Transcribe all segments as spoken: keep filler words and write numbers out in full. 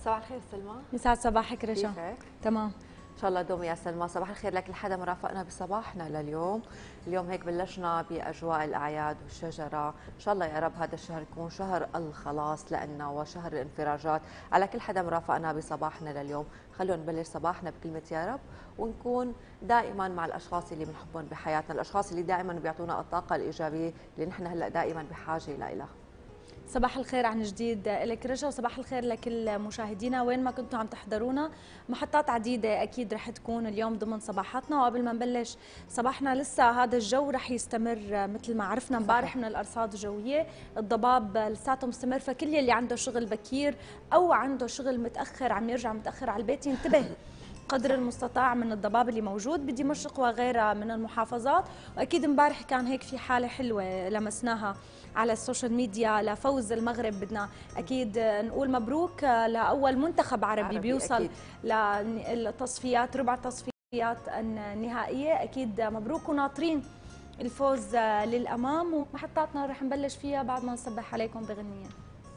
صباح الخير سلمى. يسعد صباحك رشا. كيفك؟ تمام ان شاء الله دومي يا سلمى. صباح الخير لك لحدا ما رافقنا بصباحنا لليوم. اليوم هيك بلشنا باجواء الاعياد والشجره، ان شاء الله يا رب هذا الشهر يكون شهر الخلاص لنا وشهر الانفراجات على كل حدا مرافقنا بصباحنا لليوم. خلونا نبلش صباحنا بكلمه يا رب، ونكون دائما مع الاشخاص اللي بنحبهم بحياتنا، الاشخاص اللي دائما بيعطونا الطاقه الايجابيه اللي نحن هلا دائما بحاجه لها. صباح الخير عن جديد لك رشا، وصباح الخير لكل مشاهدينا وين ما كنتوا عم تحضرونا. محطات عديدة أكيد رح تكون اليوم ضمن صباحاتنا، وقبل ما نبلش صباحنا لسه هذا الجو رح يستمر مثل ما عرفنا امبارح من الأرصاد الجوية، الضباب لساته مستمر، فكل يلي عنده شغل بكير أو عنده شغل متأخر عم يرجع متأخر على البيت ينتبه قدر المستطاع من الضباب اللي موجود بدمشق وغيرها من المحافظات. واكيد امبارح كان هيك في حاله حلوه لمسناها على السوشيال ميديا لفوز المغرب. بدنا اكيد نقول مبروك لاول منتخب عربي, عربي بيوصل أكيد للتصفيات، ربع تصفيات النهائيه. اكيد مبروك وناطرين الفوز للامام، ومحطاتنا رح نبلش فيها بعد ما نصبح عليكم بغنيه.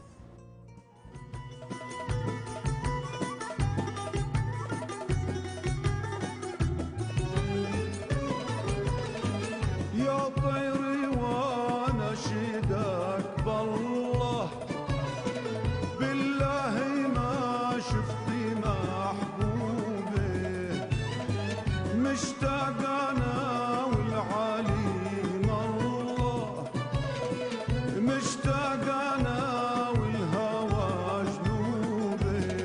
يا طيري وانا شدك بالله، بالله ما شفتي محبوبي، مشتاق انا والعليم الله، مشتاق انا والهوى جنوبي.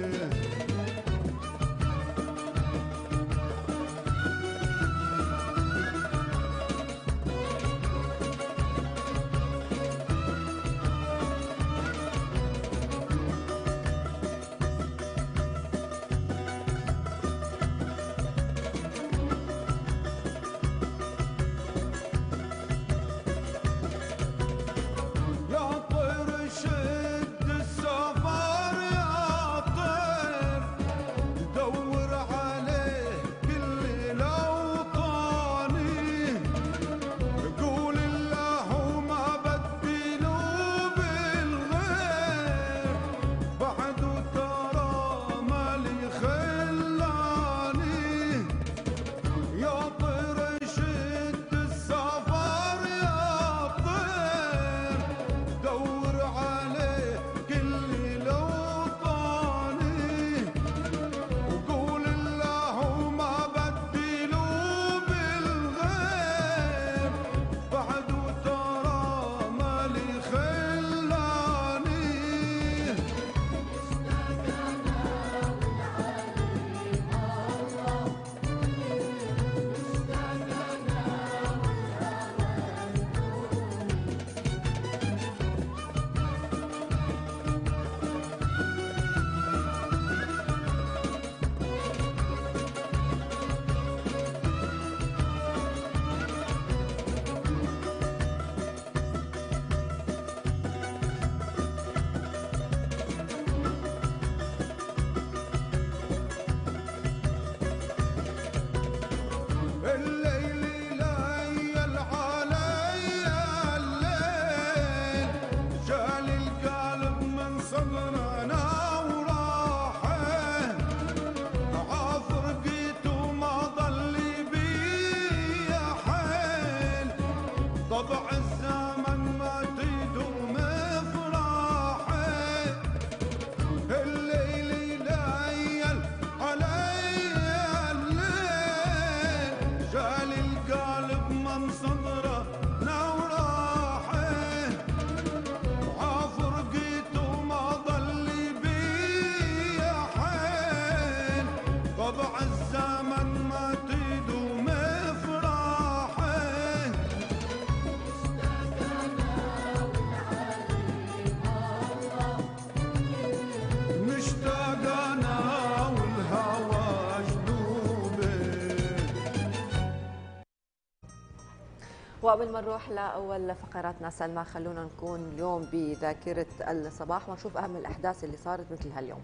وقبل ما نروح لاول فقراتنا سلمى، خلونا نكون اليوم بذاكره الصباح ونشوف اهم الاحداث اللي صارت مثل هاليوم.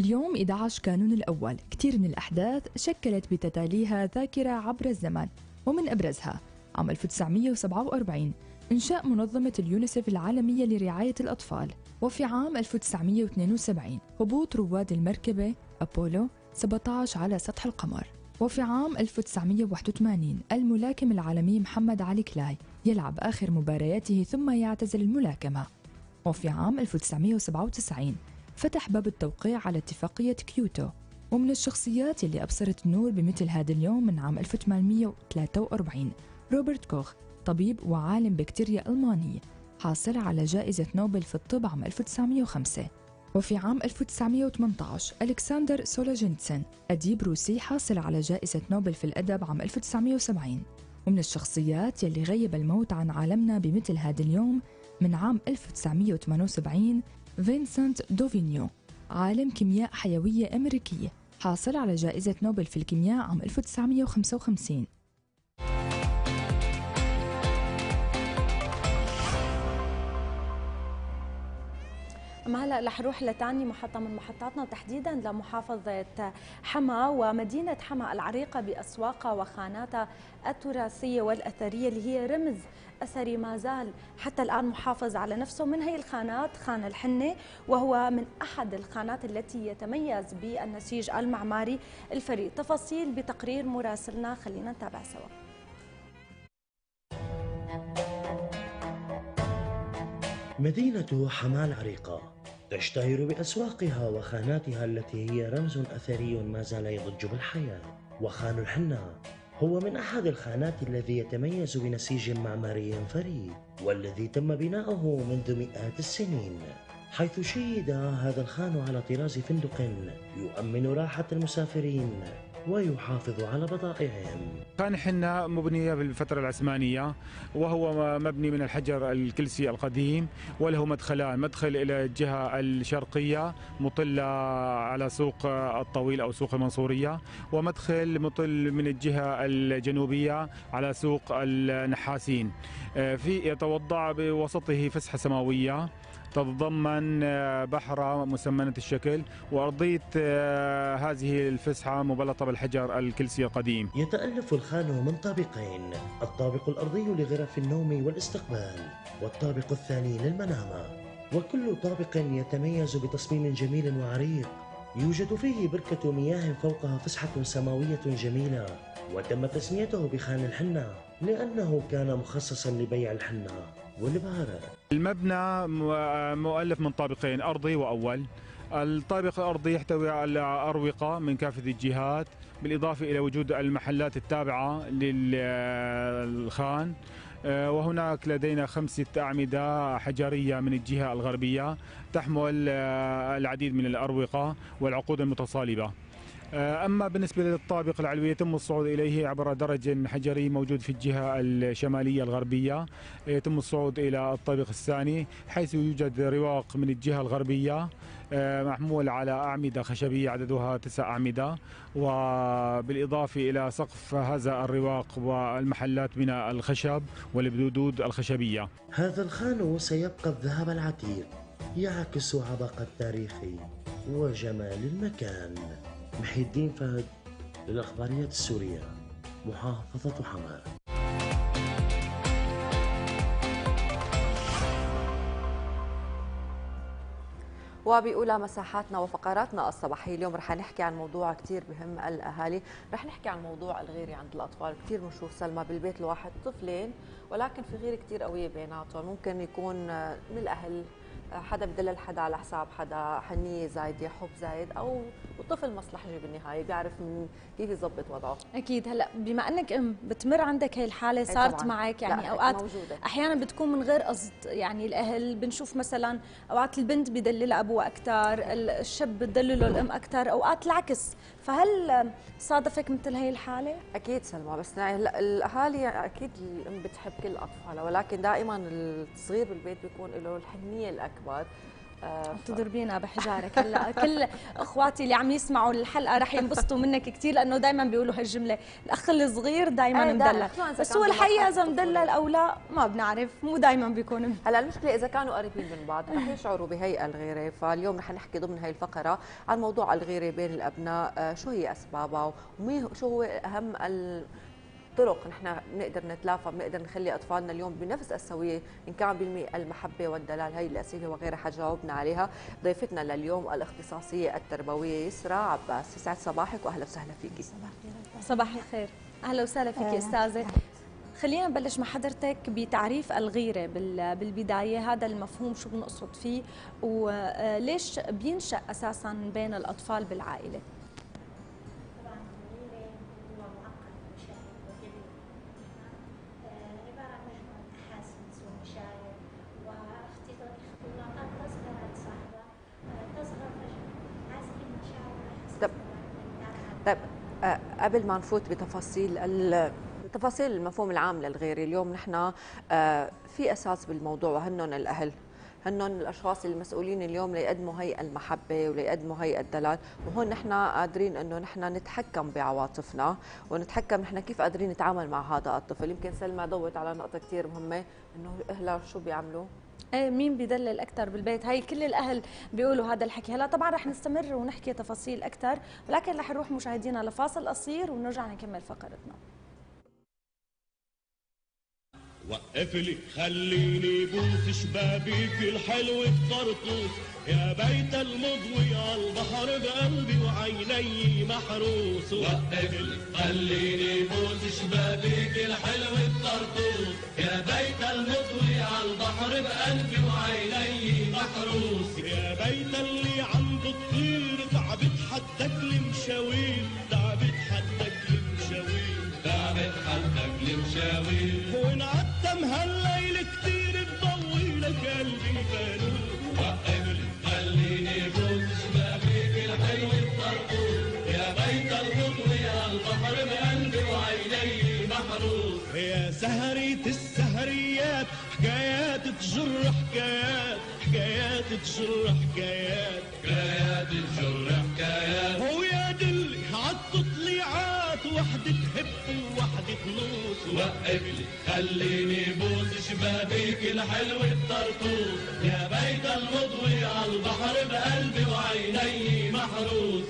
اليوم إحدى عشر كانون الأول. كتير من الأحداث شكلت بتتاليها ذاكرة عبر الزمن، ومن أبرزها عام ألف وتسعمئة وسبعة وأربعين إنشاء منظمة اليونيسف العالمية لرعاية الأطفال، وفي عام ألف وتسعمئة واثنين وسبعين هبوط رواد المركبة أبولو سبعة عشر على سطح القمر. وفي عام ألف وتسعمئة وواحد وثمانين الملاكم العالمي محمد علي كلاي يلعب آخر مبارياته ثم يعتزل الملاكمة. وفي عام ألف وتسعمئة وسبعة وتسعين فتح باب التوقيع على اتفاقية كيوتو. ومن الشخصيات اللي أبصرت النور بمثل هذا اليوم من عام ألف وثمانمئة وثلاثة وأربعين روبرت كوخ، طبيب وعالم بكتيريا ألماني حاصل على جائزة نوبل في الطب عام ألف وتسعمئة وخمسة. وفي عام ألف وتسعمئة وثمانية عشر ألكسندر سولوجينتسين، أديب روسي حاصل على جائزة نوبل في الأدب عام ألف وتسعمئة وسبعين. ومن الشخصيات يلي غيب الموت عن عالمنا بمثل هذا اليوم من عام ألف وتسعمئة وثمانية وسبعين فينسنت دوفينيو، عالم كيمياء حيوية أمريكية حاصل على جائزة نوبل في الكيمياء عام ألف وتسعمئة وخمسة وخمسين. أما هلا رح نروح لتاني محطة من محطاتنا، تحديدا لمحافظة حما ومدينة حما العريقة بأسواقها وخاناتها التراثية والأثرية اللي هي رمز أثري ما زال حتى الآن محافظ على نفسه. من هي الخانات خان الحنة، وهو من أحد الخانات التي يتميز بالنسيج المعماري الفريد. تفاصيل بتقرير مراسلنا، خلينا نتابع سوا. مدينة حما العريقة تشتهر بأسواقها وخاناتها التي هي رمز أثري ما زال يضج بالحياة. وخان الحنة هو من أحد الخانات الذي يتميز بنسيج معماري فريد، والذي تم بناؤه منذ مئات السنين، حيث شيد هذا الخان على طراز فندق يؤمن راحة المسافرين ويحافظ على بضائعهم. خان حنة مبنية بالفترة العثمانية، وهو مبني من الحجر الكلسي القديم، وله مدخلان، مدخل إلى الجهة الشرقية مطلة على سوق الطويل أو سوق المنصورية، ومدخل مطل من الجهة الجنوبية على سوق النحاسين. في يتوضع بوسطه فسحة سماوية تتضمن بحر مسمنة الشكل، وأرضية هذه الفسحة مبلطة بالحجر الكلسي القديم. يتألف الخان من طابقين، الطابق الأرضي لغرف النوم والاستقبال، والطابق الثاني للمنامة، وكل طابق يتميز بتصميم جميل وعريق يوجد فيه بركة مياه فوقها فسحة سماوية جميلة، وتم تسميته بخان الحنة لأنه كان مخصصا لبيع الحنة والبهارات. المبنى مؤلف من طابقين، أرضي وأول. الطابق الأرضي يحتوي على أروقة من كافة الجهات، بالإضافة إلى وجود المحلات التابعة للخان، وهناك لدينا خمسة أعمدة حجرية من الجهة الغربية تحمل العديد من الأروقة والعقود المتصالبة. أما بالنسبة للطابق العلوي يتم الصعود إليه عبر درج حجري موجود في الجهة الشمالية الغربية، يتم الصعود إلى الطابق الثاني حيث يوجد رواق من الجهة الغربية محمول على أعمدة خشبية عددها تسع أعمدة، وبالإضافة إلى سقف هذا الرواق والمحلات من الخشب والبدود الخشبية. هذا الخان سيبقى الذهب العتيق يعكس عبق التاريخ وجمال المكان. محي الدين فهد للأخباريات السورية، محافظة حما. وبأولى مساحاتنا وفقراتنا الصباحية اليوم رح نحكي عن موضوع كتير بهم الأهالي، رح نحكي عن موضوع الغيرة عند الأطفال. كتير بنشوف سلمى بالبيت الواحد طفلين ولكن في غيرة كتير قوية بيناتهم، ممكن يكون من الأهل حدا بدلل حدا على حساب حدا، حنية زايدة، حب زايد، أو الطفل مصلحجي بالنهاية بيعرف من كيف يظبط وضعه. أكيد. هلا بما أنك أم بتمر عندك هي الحالة صارت طبعاً معك، يعني أوقات موجودة. أحيانا بتكون من غير قصد، يعني الأهل بنشوف مثلا أوقات البنت بدلل أبوها أكثر، الشاب بدلله الأم أكثر، أوقات العكس، فهل صادفك مثل هي الحالة؟ أكيد سلمى، بس هلا الأهالي أكيد الأم بتحب كل أطفالها، ولكن دائما الصغير بالبيت بيكون له الحنية الأكبر. آه تضربينا بحجارك هلا. كل اخواتي اللي عم يسمعوا الحلقه رح ينبسطوا منك كثير، لانه دائما بيقولوا هالجمله، الاخ الصغير دائما أي مدلل، دا بس هو الحقيقه اذا مدلل او لا ما بنعرف، مو دائما بيكون. هلا المشكله اذا كانوا قريبين من بعض رح يشعروا بهي الغيره. فاليوم رح نحكي ضمن هي الفقره عن موضوع الغيره بين الابناء، آه شو هي اسبابها وشو هو اهم ال طرق نحن بنقدر نتلافى، بنقدر نخلي اطفالنا اليوم بنفس السويه، ان كان بالمي المحبه والدلال. هي الاسئله وغيرها حجاوبنا عليها ضيفتنا لليوم الاختصاصيه التربويه يسرا عباس. يسعد صباحك واهلا وسهلا فيكي. صباح الخير، اهلا وسهلا فيكي استاذه. خلينا نبلش مع حضرتك بتعريف الغيره بالبدايه، هذا المفهوم شو بنقصد فيه وليش بينشأ اساسا بين الاطفال بالعائله؟ طيب قبل ما نفوت بتفاصيل تفاصيل المفهوم العام للغيرة، اليوم نحن في أساس بالموضوع وهنن الأهل، هنن الأشخاص المسؤولين اليوم ليقدموا هي المحبة وليقدموا هي الدلال، وهون نحن قادرين إنه نحن نتحكم بعواطفنا ونتحكم نحن كيف قادرين نتعامل مع هذا الطفل. يمكن سلمى ضوت على نقطة كثير مهمة، إنه أهله شو بيعملوا؟ ايه مين بيدلل اكثر بالبيت؟ هي كل الاهل بيقولوا هذا الحكي. هلا طبعا رح نستمر ونحكي تفاصيل اكثر، ولكن رح نروح مشاهدينا لفاصل قصير ونرجع نكمل فقرتنا. وقف لي خليني بوس شبابيك الحلو بطرطوس، يا بيت المضوي على البحر بقلبي وعيني محروس. وقف لي خليني بوس شبابيك الحلو بطرطوس، يا بيت المضوي على البحر بقلبي وعيني محروس. يا بيت اللي عم بتطير تعبت حدك المشاوير، تعبت حدك المشاوير، تعبت حدك المشاوير. وانعتم هالليل كتير بضوي لك قلبي فانوس. وقف لي خليني بوس شبابيك الحلو بطرطوس، يا بيت المضوي على البحر بقلبي وعيني محروس. يا سهرية السهريات حكايات تجر حكايات، حكايات تجر حكايات، حكايات تجر حكايات. هو يا دلي عالتطليعات وحدة تهب ووحدة تنوس. وقف لي خليني بوس شبابيك الحلو بطرطوس، يا بيت المضوي على البحر بقلبي وعيني محروس.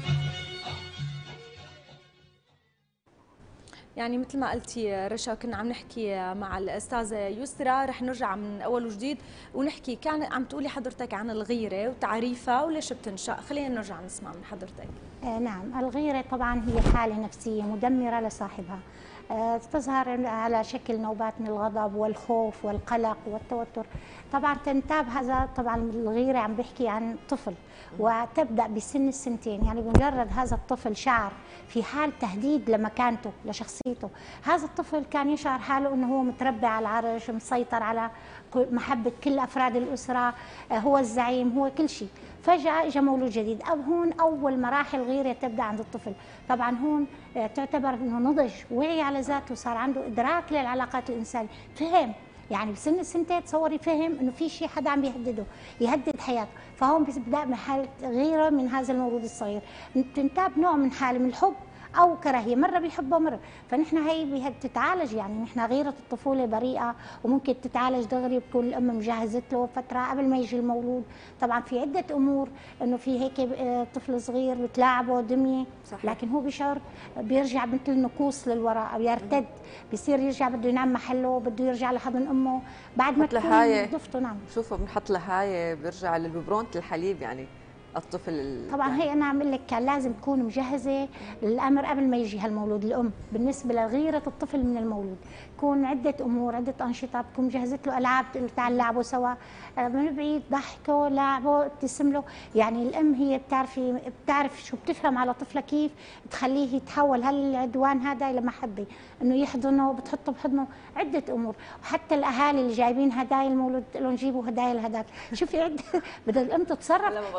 يعني مثل ما قلتي رشا، كنا عم نحكي مع الأستاذة يسرا، رح نرجع من أول وجديد ونحكي. كان عم تقولي حضرتك عن الغيرة وتعريفها وليش بتنشأ، خلينا نرجع نسمع من حضرتك. آه نعم، الغيرة طبعا هي حالة نفسية مدمرة لصاحبها، آه تظهر على شكل نوبات من الغضب والخوف والقلق والتوتر. طبعا تنتاب هذا، طبعا الغيرة عم بحكي عن طفل وتبدأ بسن السنتين، يعني بمجرد هذا الطفل شعر في حال تهديد لمكانته لشخصيته، هذا الطفل كان يشعر حاله انه هو متربع على العرش، مسيطر على محبة كل أفراد الأسرة، هو الزعيم، هو كل شيء. فجأة اجى مولود جديد، أو هون أول مراحل الغيرة تبدأ عند الطفل. طبعا هون تعتبر انه نضج، وعي على ذاته، صار عنده إدراك للعلاقات الإنسانية، فهم يعني بسن السنتين تصوري فهم انه في شيء حدا عم يهدده، يهدد حياته. فهون بيبدا محل غيره من هذا المولود الصغير، تنتاب نوع من حاله من الحب او كراهيه، مره بيحبه مره. فنحن هي بتتعالج، يعني نحن غيره الطفوله بريئه وممكن تتعالج دغري، بتكون الام مجهزت له فتره قبل ما يجي المولود. طبعا في عده امور، انه في هيك طفل صغير بتلاعبه دميه، لكن هو بيشعر بيرجع مثل نكوص للوراء او يرتد، بيصير يرجع بده ينام محله، بده يرجع لحضن امه بعد ما تكون ضفته. نعم، شوفوا بنحط لهايه بيرجع للببرونه الحليب، يعني الطفل. طبعا هي انا عم لك كان لازم تكون مجهزه للامر قبل ما يجي هالمولود. الام بالنسبه لغيره الطفل من المولود تكون عده امور، عده انشطه، بتكون مجهزت له العاب، تعال لعبوا سوا من بعيد، ضحكوا، لعبوا، ابتسم له. يعني الام هي بتعرفي بتعرف شو بتفهم على طفلها، كيف تخليه يتحول هالعدوان هذا الى محبه، انه يحضنه، بتحطه بحضنه، عده امور. وحتى الاهالي اللي جايبين هدايا المولود لهم جيبوا هدايا الهداك، شوفي عده بدها الام تتصرف بسرعه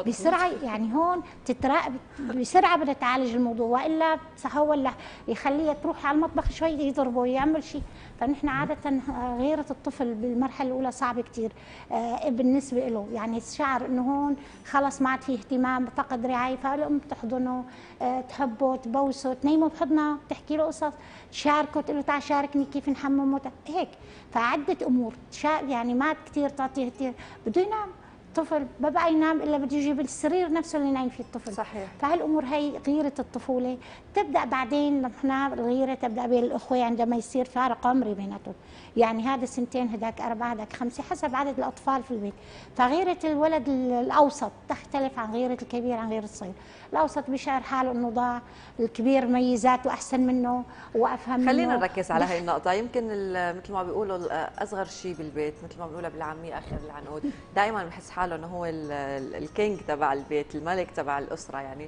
هاي يعني هون تتراقب بسرعه بدها تعالج الموضوع، والا هو ولا يخليها تروح على المطبخ شوي يضربه يعمل شيء. فنحن عاده غيره الطفل بالمرحله الاولى صعبه كثير آه بالنسبه له، يعني الشعر انه هون خلص ما عاد فيه اهتمام، فقد رعايه، فالام تحضنه آه تحبه تبوسه تنيمه بحضنها تحكي له قصص تشاركه تقول له تعال شاركني كيف نحمم هيك. فعده امور يعني ما كثير تعطيه كثير، بده ينام الطفل ما بقى ينام الا بده يجيب السرير نفسه اللي نايم فيه الطفل. صحيح. فهالامور هي غيره الطفوله تبدا بعدين، نحن الغيره تبدا بين الاخوه عندما يصير فارق عمري بيناتهم، يعني هذا سنتين هداك اربعه هداك خمسه حسب عدد الاطفال في البيت. فغيره الولد الاوسط تختلف عن غيره الكبير عن غير الصغير. الاوسط بيشعر حاله انه ضاع، الكبير ميزاته احسن منه وافهم منه. خلينا نركز على هاي النقطه. يمكن مثل ما بيقولوا اصغر شيء بالبيت، مثل ما بنقولها بالعاميه اخر العنقود، دائما بحس حاله انه هو الكينج تبع البيت، الملك تبع الاسره، يعني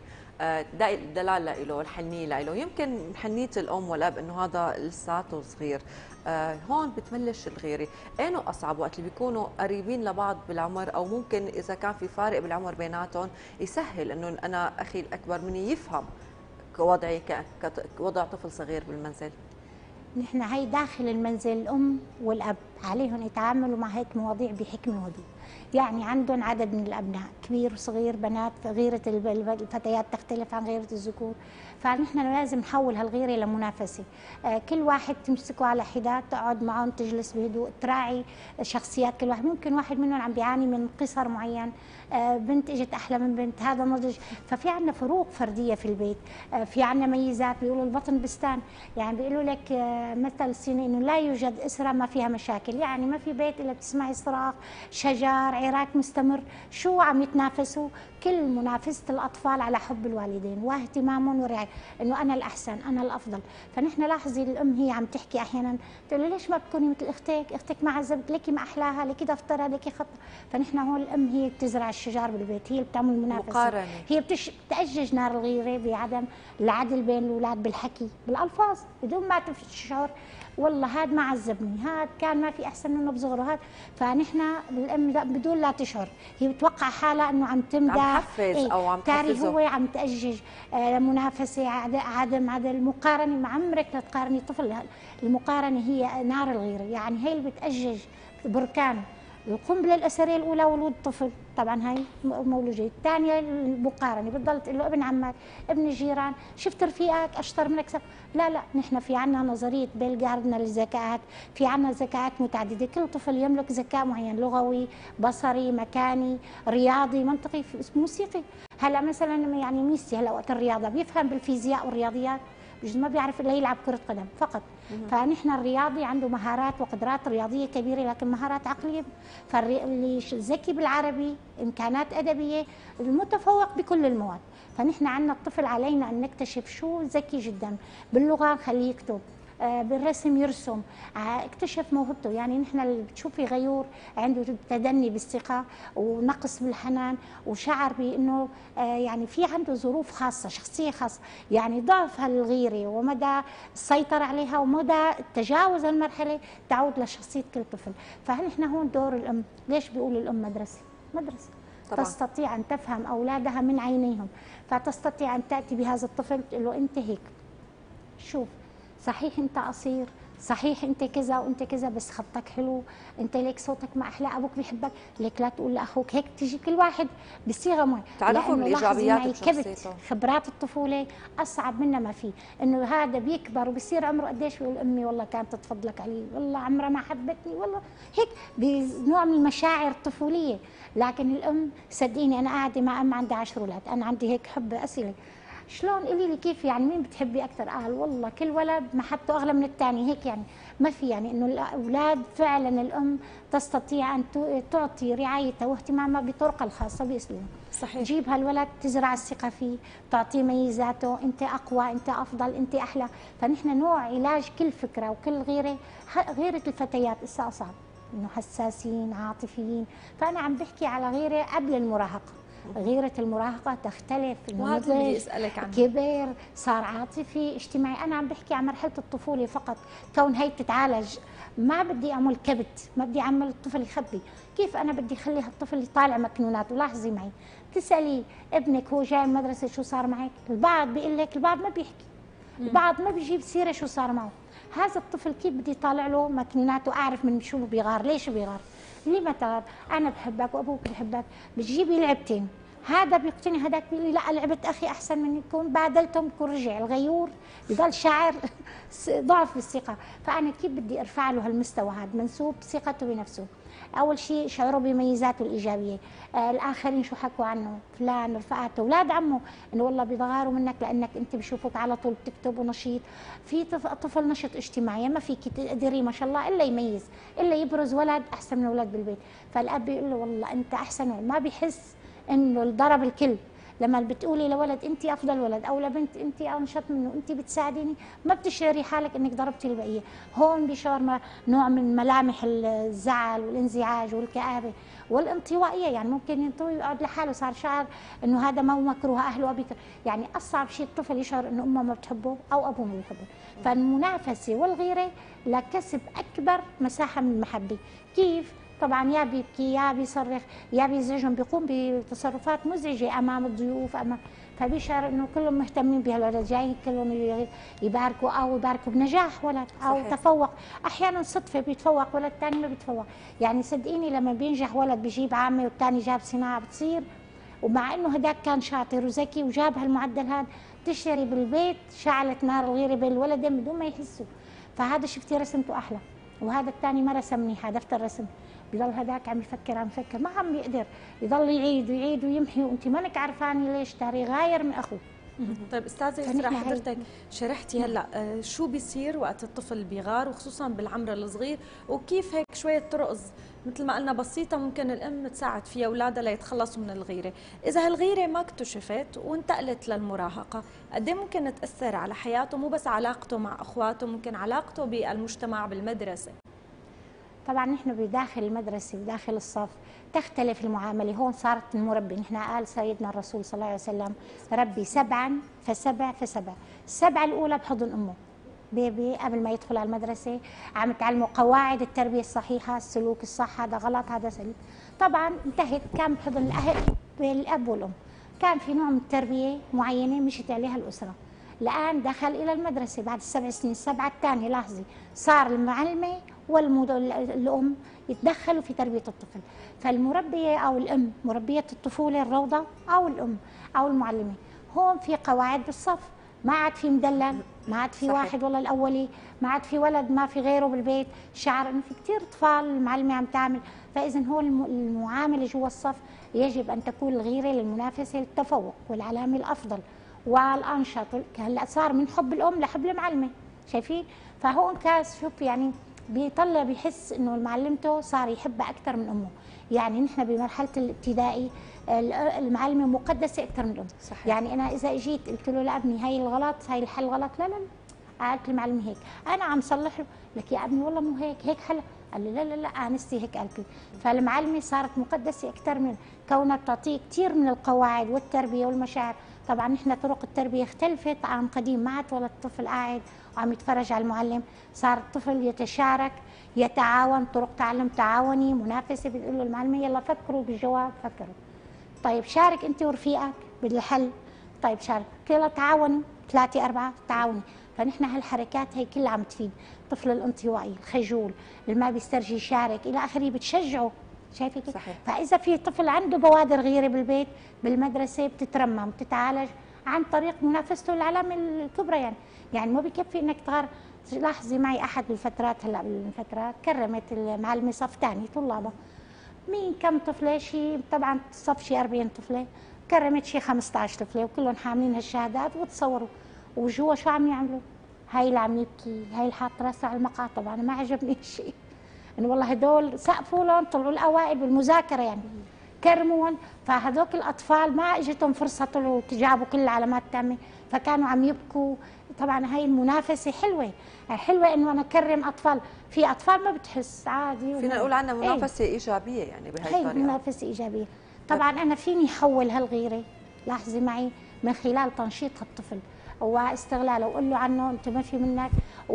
دلال له، الحنيه له. يمكن حنيه الام والاب انه هذا لساته صغير. آه هون بتبلش الغيره. اينه اصعب؟ وقت اللي بيكونوا قريبين لبعض بالعمر، او ممكن اذا كان في فارق بالعمر بيناتهم يسهل انه انا اخي الاكبر مني يفهم وضعي كوضع طفل صغير بالمنزل. نحن هي داخل المنزل الام والاب عليهم يتعاملوا مع هيك مواضيع بحكمه وهدوء. يعني عندهم عدد من الابناء كبير وصغير، بنات، غيره الفتيات تختلف عن غيره الذكور، فنحن لازم نحول هالغيره لمنافسه. آه كل واحد تمسكه على حداد، تقعد معهم تجلس بهدوء، تراعي شخصيات كل واحد. ممكن واحد منهم عم بيعاني من قصر معين، آه بنت اجت احلى من بنت، هذا نضج، ففي عندنا فروق فرديه في البيت. آه في عندنا ميزات، بيقولوا البطن بستان، يعني بيقولوا لك آه مثل صيني انه لا يوجد اسره ما فيها مشاكل، يعني ما في بيت الا بتسمعي صراخ، شجار، عراك مستمر. شو عم يتنافسوا؟ كل منافسه الاطفال على حب الوالدين واهتمامهم ورعايه، انه انا الاحسن انا الافضل. فنحن لاحظي الام هي عم تحكي احيانا تقول له ليش ما بتكوني مثل اختك؟ اختك ما عذبت، ليكي ما احلاها، ليكي دفترها، ليكي خط. فنحن هون الام هي بتزرع الشجار بالبيت، هي اللي بتعمل منافسه، مقارنه، هي بتش... بتأجج نار الغيره بعدم العدل بين الاولاد بالحكي بالالفاظ بدون ما تشعر والله هاد ما عذبني، هاد كان ما في احسن منه بصغره هاد. فنحن الام بدون لا تشعر هي بتوقع حالها انه عم تمدح، عم تحفز إيه؟ او عم تحفزه، هو عم تأجج آه منافسه، عدم عدل، مقارنه. مع عمرك لا تقارني طفل، المقارنه هي نار الغيره، يعني هي اللي بتأجج بركان. القنبله الاسريه الاولى ولود طفل، طبعا هاي مولوجيه. الثانيه المقارنه، بتضل تقول له ابن عمك، ابن الجيران، شفت رفيقك اشطر منك. لا لا، نحن في عندنا نظريه بيل جاردنر للذكاءات، في عندنا ذكاءات متعدده، كل طفل يملك ذكاء معين، لغوي، بصري، مكاني، رياضي، منطقي، موسيقي. هلا مثلا يعني ميسي هلا وقت الرياضه بيفهم بالفيزياء والرياضيات، بجوز ما بيعرف الا يلعب كره قدم فقط. فنحن الرياضي عنده مهارات وقدرات رياضيه كبيره لكن مهارات عقليه. فاللي ذكي بالعربي، امكانات ادبيه، المتفوق بكل المواد. فنحن عندنا الطفل علينا ان نكتشف شو ذكي جدا باللغه، خليه يكتب، بالرسم يرسم، اكتشف موهبته. يعني نحن اللي بتشوفي غيور عنده تدني بالثقه ونقص بالحنان وشعر بانه يعني في عنده ظروف خاصه، شخصيه خاصه، يعني ضعف هالغيره ومدى السيطره عليها ومدى تجاوز المرحله تعود لشخصيه كل طفل. فنحن هون دور الام. ليش بيقولوا الام مدرسه؟ مدرسه طبعا. تستطيع ان تفهم اولادها من عينيهم، فتستطيع ان تاتي بهذا الطفل تقول له انت هيك، شوف صحيح انت قصير، صحيح انت كذا وانت كذا، بس خطك حلو، انت ليك صوتك ما احلى، ابوك بيحبك، ليك لا تقول لاخوك هيك. تيجي كل واحد بصيغه معينه، تعرفوا بالايجابيات بشخصيته. خبرات الطفوله اصعب منها ما في، انه هذا بيكبر وبصير عمره قديش بيقول امي والله كانت تفضلك علي، والله عمرها ما حبتني، والله هيك بنوع من المشاعر الطفوليه. لكن الام صدقيني انا قاعده مع ام عندها عشر اولاد، انا عندي هيك حب اسئله، شلون قولي لي كيف يعني مين بتحبي اكثر؟ قال والله كل ولد محبته اغلى من الثاني، هيك يعني ما في، يعني انه الاولاد فعلا الام تستطيع ان تعطي رعايتها واهتمامها بطرقها الخاصه باسلوبها. صحيح. تجيب هالولد تزرع الثقه فيه، تعطيه ميزاته، انت اقوى، انت افضل، انت احلى. فنحن نوع علاج كل فكره وكل غيره. غيره الفتيات اسا اصعب، انه حساسين عاطفيين. فانا عم بحكي على غيره قبل المراهقه، غيره المراهقه تختلف. وهذا اللي بدي اسالك عنه. كبر، صار عاطفي، اجتماعي. انا عم بحكي عن مرحله الطفوله فقط، كون هي بتتعالج. ما بدي اعمل كبت، ما بدي اعمل الطفل يخبي. كيف انا بدي اخلي هالطفل يطالع مكنونات؟ ولاحظي معي، تسالي ابنك هو جاي من المدرسه شو صار معك؟ البعض بيقول لك، البعض ما بيحكي، البعض ما بيجيب سيره شو صار معه. هذا الطفل كيف بدي يطالع له مكنونات واعرف من شو بيغار؟ ليش بيغار؟ ليه تغار؟ انا بحبك وابوك بحبك، بتجيبي لعبتين، هذا بيقتني، هذاك بيقول لي لا لعبه اخي احسن مني، يكون بادلتهم بكون رجع الغيور، بضل شاعر ضعف بالثقه. فانا كيف بدي ارفع له هالمستوى هذا منسوب ثقته بنفسه؟ اول شيء شعوره بميزاته الايجابيه، آه الاخرين شو حكوا عنه، فلان رفقاته اولاد عمه انه والله بيغاروا منك لانك انت بشوفوك على طول بتكتب ونشيط. في طفل نشط اجتماعي ما فيك تقدري ما شاء الله الا يميز، الا يبرز ولد احسن من اولاد بالبيت. فالاب بيقول له والله انت احسن ولد، ما بيحس انه ضرب الكل. لما بتقولي لولد انت افضل ولد او لبنت انت انشط منه، انت بتساعديني، ما بتشعري حالك انك ضربتي البقيه. هون بيشعر نوع من ملامح الزعل والانزعاج والكآبه والانطوائيه، يعني ممكن ينطوي ويقعد لحاله، صار شعر انه هذا ما هو مكروه، اهله ابي. يعني اصعب شيء الطفل يشعر انه امه ما بتحبه او ابوه ما بيحبه. فالمنافسه والغيره لكسب اكبر مساحه من المحبه. كيف؟ طبعا يا بيبكي يا بيصرخ يا بيزعجهم، بيقوم بتصرفات مزعجه امام الضيوف، امام، فبيشعر انه كلهم مهتمين بهالولد، جايين كلهم يباركوا او يباركوا بنجاح ولد او صحيح. تفوق. احيانا صدفه بيتفوق ولد ثاني ما بيتفوق. يعني صدقيني لما بينجح ولد بيجيب عامه والثاني جاب صناعه بتصير، ومع انه هداك كان شاطر وذكي وجاب هالمعدل هذا، تشتري بالبيت شعلت نار الغيره بين الولدين بدون ما يحسوا. فهذا شفتي رسمته احلى، وهذا الثاني ما رسم منيح، دفتر الرسم بضل هذاك عم يفكر عم يفكر ما عم بيقدر، يضل يعيد ويعيد ويمحي، وانت مانك عرفاني ليش تاري غاير من اخوه. طيب استاذه يسرا، حضرتك شرحتي هلا شو بيصير وقت الطفل بيغار وخصوصا بالعمر الصغير، وكيف هيك شويه طرق مثل ما قلنا بسيطه ممكن الام تساعد فيها اولادها ليتخلصوا من الغيره. اذا هالغيره ما اكتشفت وانتقلت للمراهقه، قد ايه ممكن تاثر على حياته، مو بس علاقته مع اخواته، ممكن علاقته بالمجتمع بالمدرسه؟ طبعا نحن بداخل المدرسه بداخل الصف تختلف المعامله. هون صارت المربي، نحن قال سيدنا الرسول صلى الله عليه وسلم ربي سبعا فسبع فسبع. السبعه الاولى بحضن امه، بيبي قبل ما يدخل على المدرسه عم تعلموا قواعد التربيه الصحيحه، السلوك الصح، هذا غلط هذا سليم. طبعا انتهت كان بحضن الاهل بالاب والام، كان في نوع من التربيه معينه مشت عليها الاسره. الان دخل الى المدرسه بعد السبع سنين، السبعه الثانيه لاحظي صار المعلمه والأم يتدخلوا في تربية الطفل. فالمربية أو الأم، مربية الطفولة الروضة أو الأم أو المعلمة، هون في قواعد بالصف، ما عاد في مدلل، ما عاد في صحيح. واحد والله الأولي، ما عاد في ولد ما في غيره بالبيت، شعر إنه في كثير أطفال المعلمة عم تعمل. فإذا هو المعاملة جوا الصف يجب أن تكون الغيرة للمنافسة للتفوق والعلامة الأفضل والأنشط. هلا صار من حب الأم لحب المعلمة، شايفين؟ فهون كاس شوف يعني بيطلع بيحس انه معلمته صار يحبها اكثر من امه. يعني نحن بمرحله الابتدائي المعلمه مقدسه اكثر من الام. صحيح. يعني انا اذا اجيت قلت له لابني هاي الغلط هاي الحل غلط، لا لا لا قالت المعلمه هيك، انا عم صلح له، لك يا ابني والله مو هيك، هيك حل، قال لي لا لا لا انستي هيك قالت لي. فالمعلمه صارت مقدسه اكثر من كونها بتعطيه كثير من القواعد والتربيه والمشاعر. طبعا نحن طرق التربيه اختلفت عن قديم، ما عاد ولا الطفل قاعد وعم يتفرج على المعلم، صار الطفل يتشارك يتعاون، طرق تعلم تعاوني منافسه، بتقول له المعلمه يلا فكروا بالجواب، فكروا. طيب شارك انت ورفيقك بالحل، طيب شارك، يلا تعاونوا ثلاثه اربعه تعاوني. فنحن هالحركات هي كلها عم تفيد الطفل الانطوائي الخجول اللي ما بيسترجي يشارك الى اخره، بتشجعه، شايفه كيف؟ فاذا في طفل عنده بوادر غيره بالبيت بالمدرسه بتترمم بتتعالج عن طريق منافسته العلامه الكبرى. يعني يعني ما بكفي انك تغار. لاحظي معي احد الفترات، هلا بالفترات كرمت المعلمه صف ثاني طلابها، مين كم طفله، شيء طبعا صف شيء أربعين طفله، كرمت شيء خمسة عشر طفله وكلهم حاملين هالشهادات، وتصوروا وجوا شو عم يعملوا؟ هاي اللي عم يبكي، هاي اللي حاط راسه على المقاطب. طبعا ما عجبني الشيء انه والله هدول سقفوا لهم طلعوا الاوائل بالمذاكره، يعني كرمون. فهذوك الاطفال ما اجتهم فرصه طلعوا جابوا كل العلامات التامه، فكانوا عم يبكوا. طبعا هاي المنافسه حلوه، حلوه انه انا اكرم اطفال. في اطفال ما بتحس عادي، فينا نقول عنها منافسه ايه؟ ايجابيه يعني بهي الطريقه. هي منافسه ايجابيه. طبعا انا فيني احول هالغيره، لاحظي معي، من خلال تنشيط هالطفل واستغلاله واقول له عنه انت ما في منك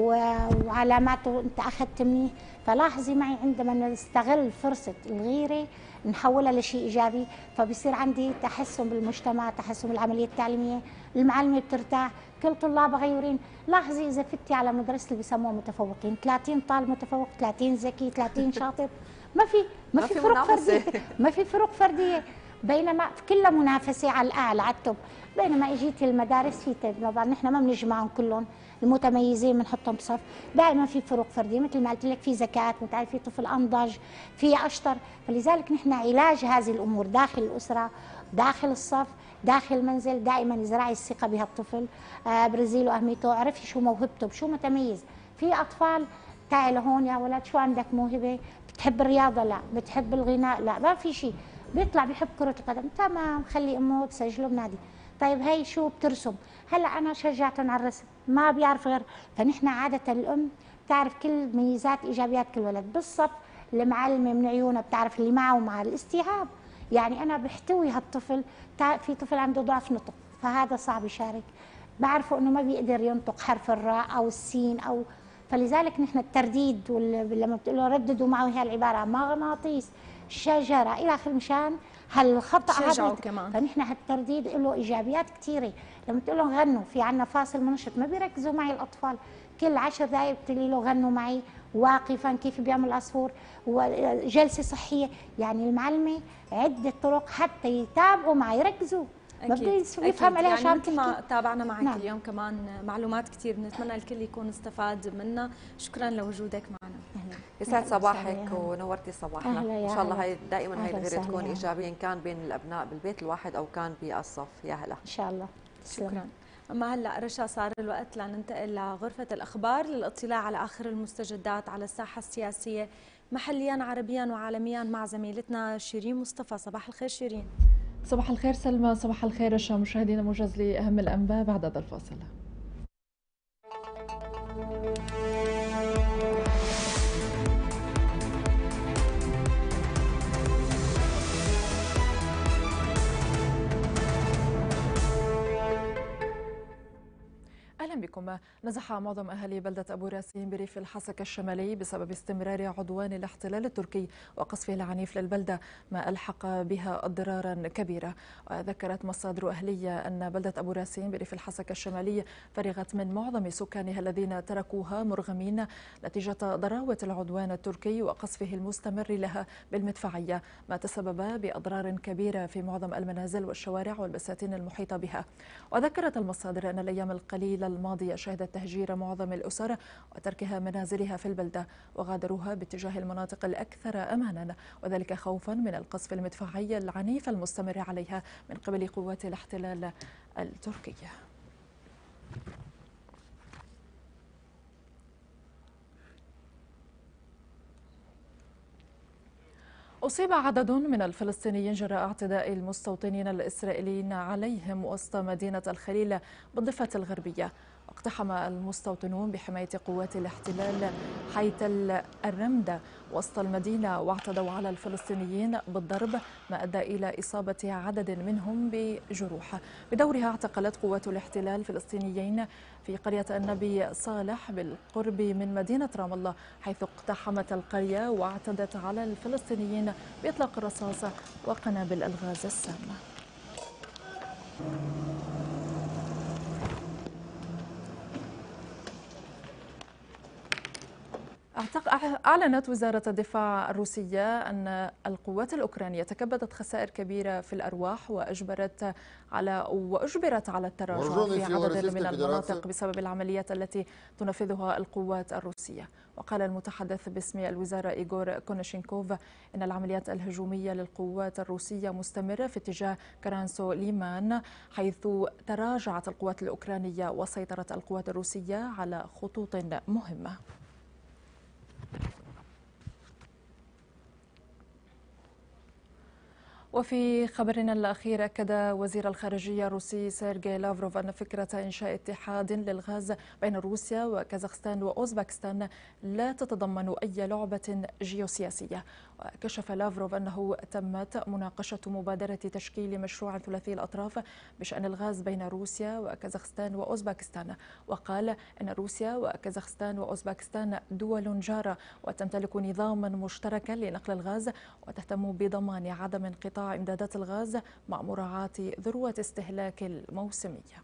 وعلاماته انت اخذت مني. فلاحظي معي عندما نستغل فرصه الغيره نحولها لشيء ايجابي، فبصير عندي تحسن بالمجتمع، تحسن بالعمليه التعليميه، المعلمه بترتاح، كل طلاب غيورين. لاحظي اذا فتي على مدرسه اللي بيسموها متفوقين، ثلاثين طالب متفوق، ثلاثين ذكي، ثلاثين شاطر، ما في ما في فروق فرديه، ما في فروق فرديه، بينما كلها منافسه على الاعلى على التوب. بينما اجيتي المدارس في طبعا نحن ما بنجمعهم كلهم، المتميزين بنحطهم بصف، دائما في فروق فرديه، مثل ما قلت لك في ذكاء، مثل في طفل انضج، في اشطر. فلذلك نحن علاج هذه الامور داخل الاسره، داخل الصف، داخل المنزل، دائما ازرعي الثقه بهالطفل، ابرزي له اهميته، اعرفي شو موهبته، بشو متميز. في اطفال تعي لهون يا ولد شو عندك موهبه؟ بتحب الرياضه؟ لا. بتحب الغناء؟ لا. ما في شيء. بيطلع بيحب كره القدم، تمام، خلي امه تسجله بنادي. طيب هي شو بترسم؟ هلا انا شجعتهم على الرسم، ما بيعرف غير. فنحن عاده الام بتعرف كل ميزات ايجابيات كل ولد. بالصف المعلمه من عيونها بتعرف اللي معه ومع الاستيعاب. يعني انا بحتوي هالطفل، في طفل عنده ضعف نطق فهذا صعب يشارك، بعرفه انه ما بيقدر ينطق حرف الراء او السين او، فلذلك نحن الترديد لما بتقول له رددوا معه هي العباره مغناطيس، شجره الى اخره، مشان هالخطا هذا كمان. فنحن هالترديد له ايجابيات كثيره. لما تقول لهم غنوا، في عندنا فاصل منشط ما بيركزوا معي الاطفال، كل عشر دقائق بتقولي له غنوا معي واقفا كيف بيعمل العصفور، وجلسه صحيه. يعني المعلمه عده طرق حتى يتابعوا معي يركزوا. أكيد. يفهم عليها يعني شو عم مثل ما تابعنا معك نعم. اليوم كمان معلومات كثير، بنتمنى الكل يكون استفاد منها. شكرا لوجودك معنا. يسعد صباحك ونورتي صباحنا. ان شاء الله هي دائما هي الغيره تكون ايجابيه ان كان بين الابناء بالبيت الواحد او كان بالصف. يا هلا ان شاء الله. شكرا. اما هلا رشا صار الوقت لننتقل لغرفه الاخبار للاطلاع على اخر المستجدات على الساحه السياسيه محليا عربيا وعالميا مع زميلتنا شيرين مصطفى. صباح الخير شيرين. صباح الخير سلمى. صباح الخير رشا. مشاهدينا موجز لأهم الأنباء بعد هذا الفاصل. أهلا بكم. نزح معظم أهالي بلدة أبو راسين بريف الحسكة الشمالي بسبب استمرار عدوان الاحتلال التركي وقصفه العنيف للبلدة، ما ألحق بها أضرارا كبيرة. وذكرت مصادر أهلية أن بلدة أبو راسين بريف الحسكة الشمالي فرغت من معظم سكانها الذين تركوها مرغمين نتيجة ضراوة العدوان التركي وقصفه المستمر لها بالمدفعية، ما تسبب بأضرار كبيرة في معظم المنازل والشوارع والبساتين المحيطة بها. وذكرت المصادر أن الأيام القليلة الماضية شهدت تهجير معظم الأسر وتركها منازلها في البلدة وغادروها باتجاه المناطق الأكثر أمانا، وذلك خوفا من القصف المدفعي العنيف المستمر عليها من قبل قوات الاحتلال التركي. أصيب عدد من الفلسطينيين جراء اعتداء المستوطنين الإسرائيليين عليهم وسط مدينة الخليل بالضفة الغربية. اقتحم المستوطنون بحماية قوات الاحتلال حي تل الرمدة وسط المدينة واعتدوا على الفلسطينيين بالضرب، ما أدى إلى إصابة عدد منهم بجروح. بدورها اعتقلت قوات الاحتلال الفلسطينيين في قرية النبي صالح بالقرب من مدينة رام الله، حيث اقتحمت القرية واعتدت على الفلسطينيين بإطلاق الرصاص وقنابل الغاز السامة. أعلنت وزارة الدفاع الروسية أن القوات الأوكرانية تكبدت خسائر كبيرة في الأرواح وأجبرت على وأجبرت على التراجع في عدد من المناطق بسبب العمليات التي تنفذها القوات الروسية. وقال المتحدث باسم الوزارة إيغور كوناشينكوف إن العمليات الهجومية للقوات الروسية مستمرة في اتجاه كرانسو ليمان، حيث تراجعت القوات الأوكرانية وسيطرت القوات الروسية على خطوط مهمة. وفي خبرنا الأخير أكد وزير الخارجية الروسي سيرجي لافروف أن فكرة إنشاء اتحاد للغاز بين روسيا وكازاخستان وأوزبكستان لا تتضمن أي لعبة جيوسياسية. وكشف لافروف أنه تمت مناقشة مبادرة تشكيل مشروع ثلاثي الأطراف بشأن الغاز بين روسيا وكازاخستان وأوزبكستان، وقال أن روسيا وكازاخستان وأوزبكستان دول جارة وتمتلك نظاما مشتركا لنقل الغاز وتهتم بضمان عدم انقطاع إمدادات الغاز مع مراعاة ذروة استهلاك الموسمية.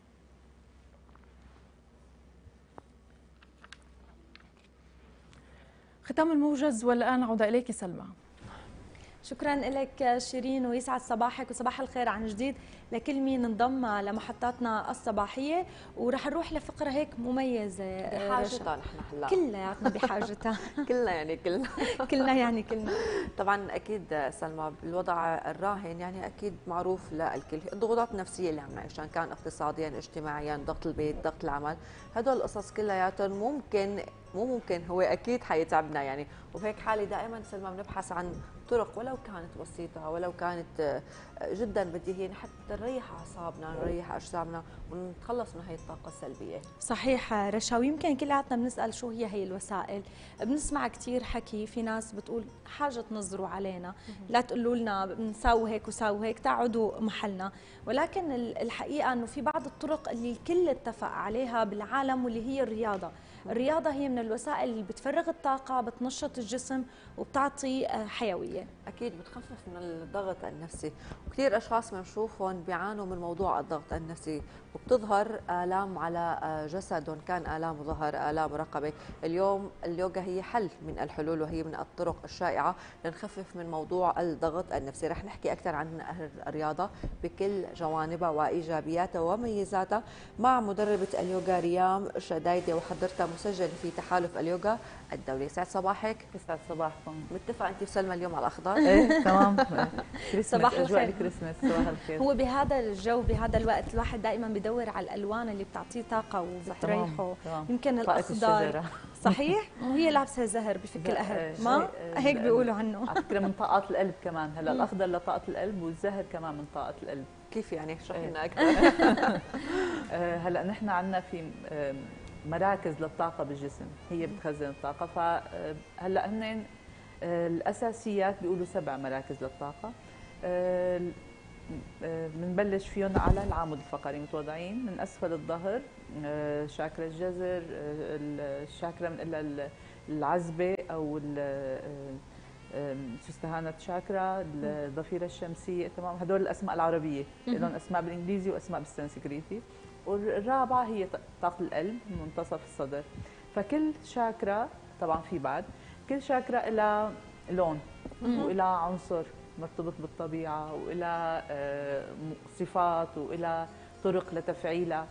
ختام الموجز، والآن عودة إليك سلمى. شكرا لك شيرين، ويسعد صباحك وصباح الخير عن جديد لكل مين انضم لمحطاتنا الصباحيه. ورح نروح لفقره هيك مميزه بحاجتها نحن هلا كلياتنا بحاجتها كلنا يعني كلنا كلنا يعني كلنا طبعا اكيد سلمى بالوضع الراهن يعني اكيد معروف للكل الضغوطات النفسيه اللي عم نعيشها، ان كان اقتصاديا اجتماعيا، ضغط البيت، ضغط العمل، هدول القصص كلياتهم ممكن مو ممكن هو اكيد حيتعبنا يعني. وبهيك حالة دائما سلمى بنبحث عن طرق ولو كانت بسيطه ولو كانت جدا بديهيه حتى نريح اعصابنا، نريح اجسامنا ونتخلص من هي الطاقه السلبيه. صحيح رشا، ويمكن كلياتنا بنسال شو هي هي الوسائل. بنسمع كثير حكي، في ناس بتقول حاجه تنظروا علينا، لا تقولوا لنا بنساوي هيك وساوي هيك، تعودوا محلنا. ولكن الحقيقه انه في بعض الطرق اللي الكل اتفق عليها بالعالم، واللي هي الرياضه. الرياضة هي من الوسائل اللي بتفرغ الطاقة، بتنشط الجسم وبتعطي حيوية. أكيد بتخفف من الضغط النفسي، وكثير أشخاص بنشوفهم بيعانوا من موضوع الضغط النفسي وبتظهر آلام على جسدهم، كان آلام ظهر، آلام رقبة. اليوم اليوغا هي حل من الحلول وهي من الطرق الشائعة لنخفف من موضوع الضغط النفسي. رح نحكي أكثر عن الرياضة بكل جوانبها وإيجابياتها وميزاتها مع مدربة اليوغا ريام شدايدة، وحضرتها مسجل في تحالف اليوغا الدولي. سعد صباحك. يسعد صباحكم. متفق انت وسلمى اليوم على الاخضر؟ ايه تمام. صباح الخير. الكريسماس. صباح الخير. هو بهذا الجو بهذا الوقت الواحد دائما بدور على الالوان اللي بتعطيه طاقه وبتريحه. يمكن الاخضر صحيح، وهي لابسه زهر بفك القهر، ما هيك بيقولوا عنه. على فكره من طاقات القلب كمان. هلا الاخضر لطاقه القلب والزهر كمان من طاقه القلب. كيف يعني؟ اشرحي لنا اكثر. هلا نحن عندنا في مراكز للطاقة بالجسم، هي بتخزن الطاقة. فهلا هن الأساسيات بيقولوا سبع مراكز للطاقة. بنبلش فيهم على العمود الفقري متوضعين من أسفل الظهر، شاكرا الجزر، الشاكرا بنقول العزبة أو سستهانة شاكرا، الضفيرة الشمسية، تمام. هدول الأسماء العربية، لهم أسماء بالإنجليزي وأسماء بالسنسكريتي. والرابعة هي طاقة القلب منتصف الصدر. فكل شاكرا طبعا في بعد كل شاكرا لها لون وإلها عنصر مرتبط بالطبيعة وإلها صفات وإلها طرق لتفعيلها.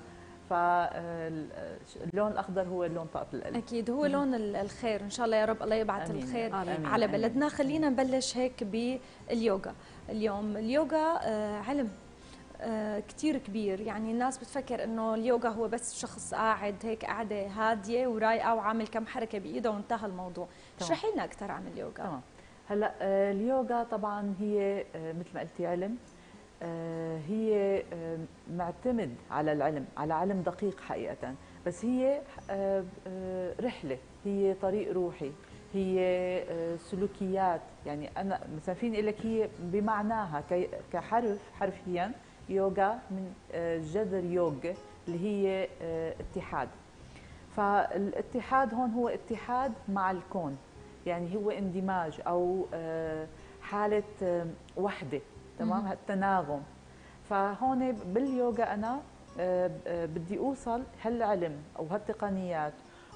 فاللون الأخضر هو لون طاقة القلب. أكيد هو لون الخير، إن شاء الله يا رب الله يبعث أمين. الخير أمين. على بلدنا. خلينا نبلش هيك باليوغا. اليوم اليوغا علم كتير كبير، يعني الناس بتفكر انه اليوغا هو بس شخص قاعد هيك قاعده هاديه ورايقه وعامل كم حركه بايده وانتهى الموضوع. اشرحي لنا اكثر عن اليوغا. تمام. هلا اليوغا طبعا هي مثل ما قلتي علم، هي معتمد على العلم، على علم دقيق حقيقه، بس هي رحله، هي طريق روحي، هي سلوكيات. يعني انا مثلا فيني اقول لك هي بمعناها كحرف حرفيا يوغا من جذر يوغ اللي هي اتحاد. فالاتحاد هون هو اتحاد مع الكون، يعني هو اندماج او حاله وحده، تمام، التناغم. فهون باليوغا انا بدي اوصل هالعلم او هالتقنيات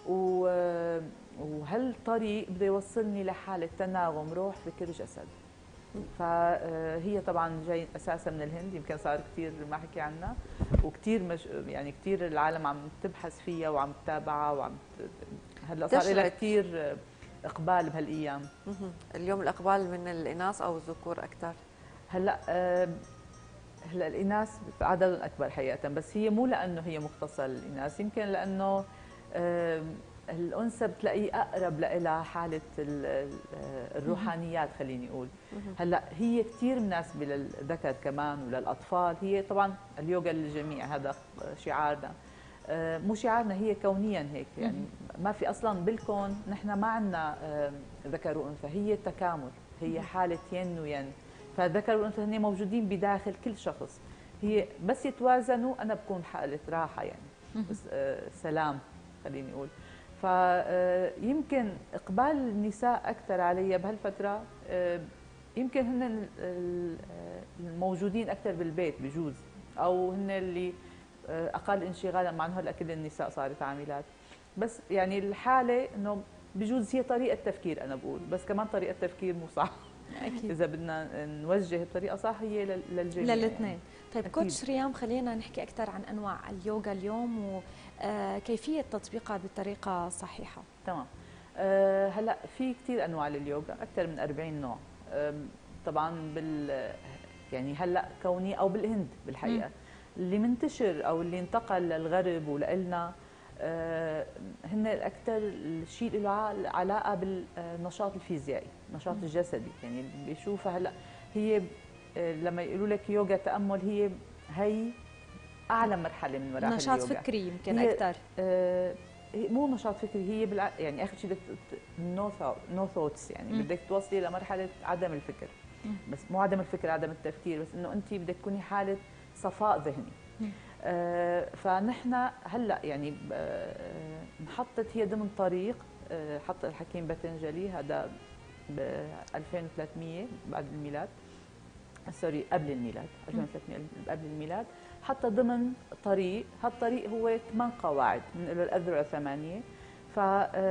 وهالطريق بده يوصلني لحاله تناغم روح فكر جسد. فهي طبعا جاي اساسا من الهند، يمكن صار كثير ما حكي عنها وكثير مش يعني كثير العالم عم تبحث فيها وعم تتابعها وعم هلا صار لها كثير اقبال بهالايام. اليوم الاقبال من الاناث او الذكور اكثر؟ هلا هلا الاناث عددهم اكبر حقيقه، بس هي مو لانه هي مختصه للاناث، يمكن لانه الانثى بتلاقيه اقرب لها حاله ال- ال- الروحانيات خليني اقول. هلا هي كثير مناسبه للذكر كمان وللاطفال. هي طبعا اليوغا للجميع، هذا شعارنا. آه، مو شعارنا، هي كونيا هيك يعني. ما في اصلا بالكون نحن ما عندنا آه، ذكر وانثى، هي تكامل، هي حاله ين وين. فالذكر والانثى هن موجودين بداخل كل شخص. هي بس يتوازنوا انا بكون حاله راحه يعني، بس آه، سلام خليني اقول. فيمكن اقبال النساء اكثر علي بهالفتره، آه، يمكن هن ال- ال- الموجودين اكثر بالبيت بجوز، او هن اللي آه، اقل انشغالا، مع انه هلا كل النساء صارت عاملات. بس يعني الحاله انه بجوز هي طريقه تفكير، انا بقول بس كمان طريقه تفكير مو صح. اكيد اذا بدنا نوجه بطريقه صح هي لل- للجميع للاثنين. يعني. طيب أكيد. كوتش ريام، خلينا نحكي اكثر عن انواع اليوغا اليوم وكيفيه تطبيقها بطريقه صحيحه. تمام. أه هلا في كثير انواع لليوغا، اكثر من أربعين نوع. أم، طبعا بال يعني هلا كوني او بالهند بالحقيقه. مم. اللي منتشر او اللي انتقل للغرب ولنا أه هن الاكثر الشيء اللي له عل- علاقه بالنشاط الفيزيائي، النشاط مم. الجسدي. يعني اللي بيشوفها هلا هي أه، لما يقولوا لك يوغا تامل، هي هي اعلى مرحله من مراحل نشاط اليوغا. فكري يمكن هي- اكثر. آه، هي مو نشاط فكري، هي بالع... يعني اخر شيء بدك نو نو ثوتس، يعني مم. بدك توصلي لمرحله عدم الفكر. مم. بس مو عدم الفكر، عدم التفكير، بس انه انت بدك تكوني حاله صفاء ذهني. مم. آه فنحن هلا يعني آه انحطت هي ضمن طريق آه حط الحكيم باتنجلي، هذا ب ألفين وثلاثمية بعد الميلاد، سوري قبل الميلاد، ألفين وثلاثمية قبل الميلاد. حتى ضمن طريق، هالطريق هو ثمان قواعد من له الاذرع ثمانيه. ف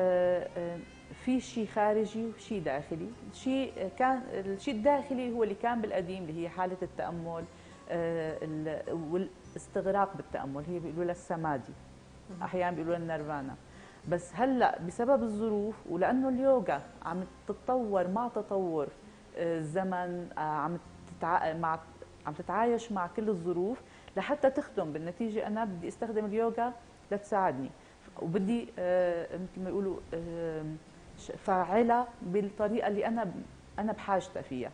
في شيء خارجي وشيء داخلي. الشيء كان الشيء الداخلي هو اللي كان بالقديم، اللي هي حاله التامل آه، ال- والاستغراق بالتامل، هي بيقولوا لها السمادي، احيانا بيقولوا لها النيرفانا. بس هلا بسبب الظروف ولانه اليوغا عم تتطور مع تطور آه، الزمن، آه، عم تتع... مع عم تتعايش مع كل الظروف لحتى تخدم بالنتيجه. انا بدي استخدم اليوغا لتساعدني، وبدي آه، مثل ما يقولوا آه، ش- فاعلها بالطريقه اللي انا انا بحاجتها فيها.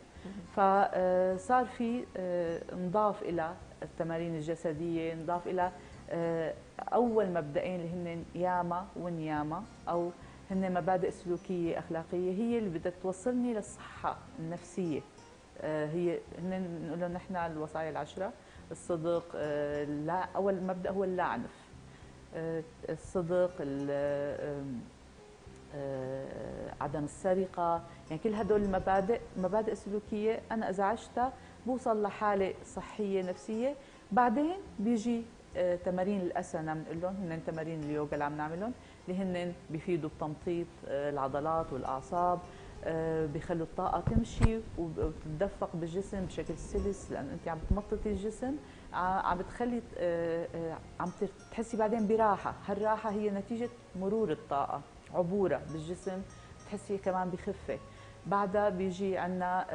فصار في آه، نضاف الى التمارين الجسديه، نضاف الى آه، اول مبدئين اللي هن ياما ونياما، او هن مبادئ سلوكيه اخلاقيه، هي اللي بدها توصلني للصحه النفسيه. آه، هي هن نقول لهم نحن الوصايا العشره: الصدق، آه، لا اول مبدا هو اللا عنف، آه، الصدق، ال- آم، آه، عدم السرقه. يعني كل هدول المبادئ مبادئ سلوكيه، انا اذا عشتها بوصل لحاله صحيه نفسيه. بعدين بيجي آه، تمارين الاسنا بنقول لهم، هن تمارين اليوغا اللي عم نعملهم، اللي هن بيفيدوا بتنطيط آه، العضلات والاعصاب، آه، بيخلوا الطاقه تمشي وب- وتتدفق بالجسم بشكل سلس، لانه انت عم تمططي الجسم، ع- عم بتخلي آه، آه، عم تحسي بعدين براحه. هالراحه هي نتيجه مرور الطاقه، عبوره بالجسم، بتحسي كمان بخفه. بعدها بيجي عندنا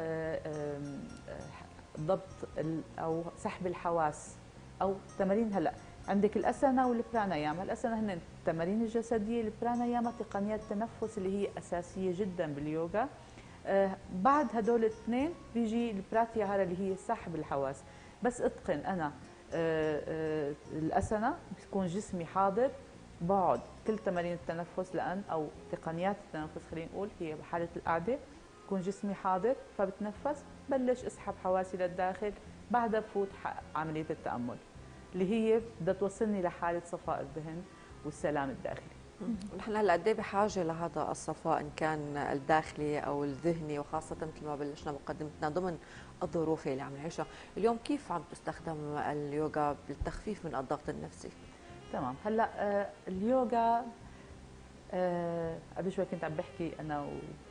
ضبط ال- او سحب الحواس، او تمارين. هلا عندك الاسنا والبراناياما. الاسنا هن التمارين الجسديه، البراناياما تقنيات التنفس اللي هي اساسيه جدا باليوغا. آه بعد هدول الاثنين بيجي البراتياهارا اللي هي سحب الحواس. بس اتقن انا آه آه الاسنا، بيكون جسمي حاضر، بقعد كل تمارين التنفس لان او تقنيات التنفس خلينا نقول هي بحاله القعده، بكون جسمي حاضر فبتنفس، بلش اسحب حواسي للداخل، بعدها بفوت ح- عمليه التامل اللي هي بدها توصلني لحاله صفاء الذهن والسلام الداخلي. نحن هلا قد ايه بحاجه لهذا الصفاء ان كان الداخلي او الذهني، وخاصه مثل ما بلشنا مقدمتنا ضمن الظروف اللي عم نعيشها اليوم. كيف عم تستخدم اليوغا بالتخفيف من الضغط النفسي؟ تمام. هلا آه اليوغا آه قبل شوي كنت عم بحكي انا و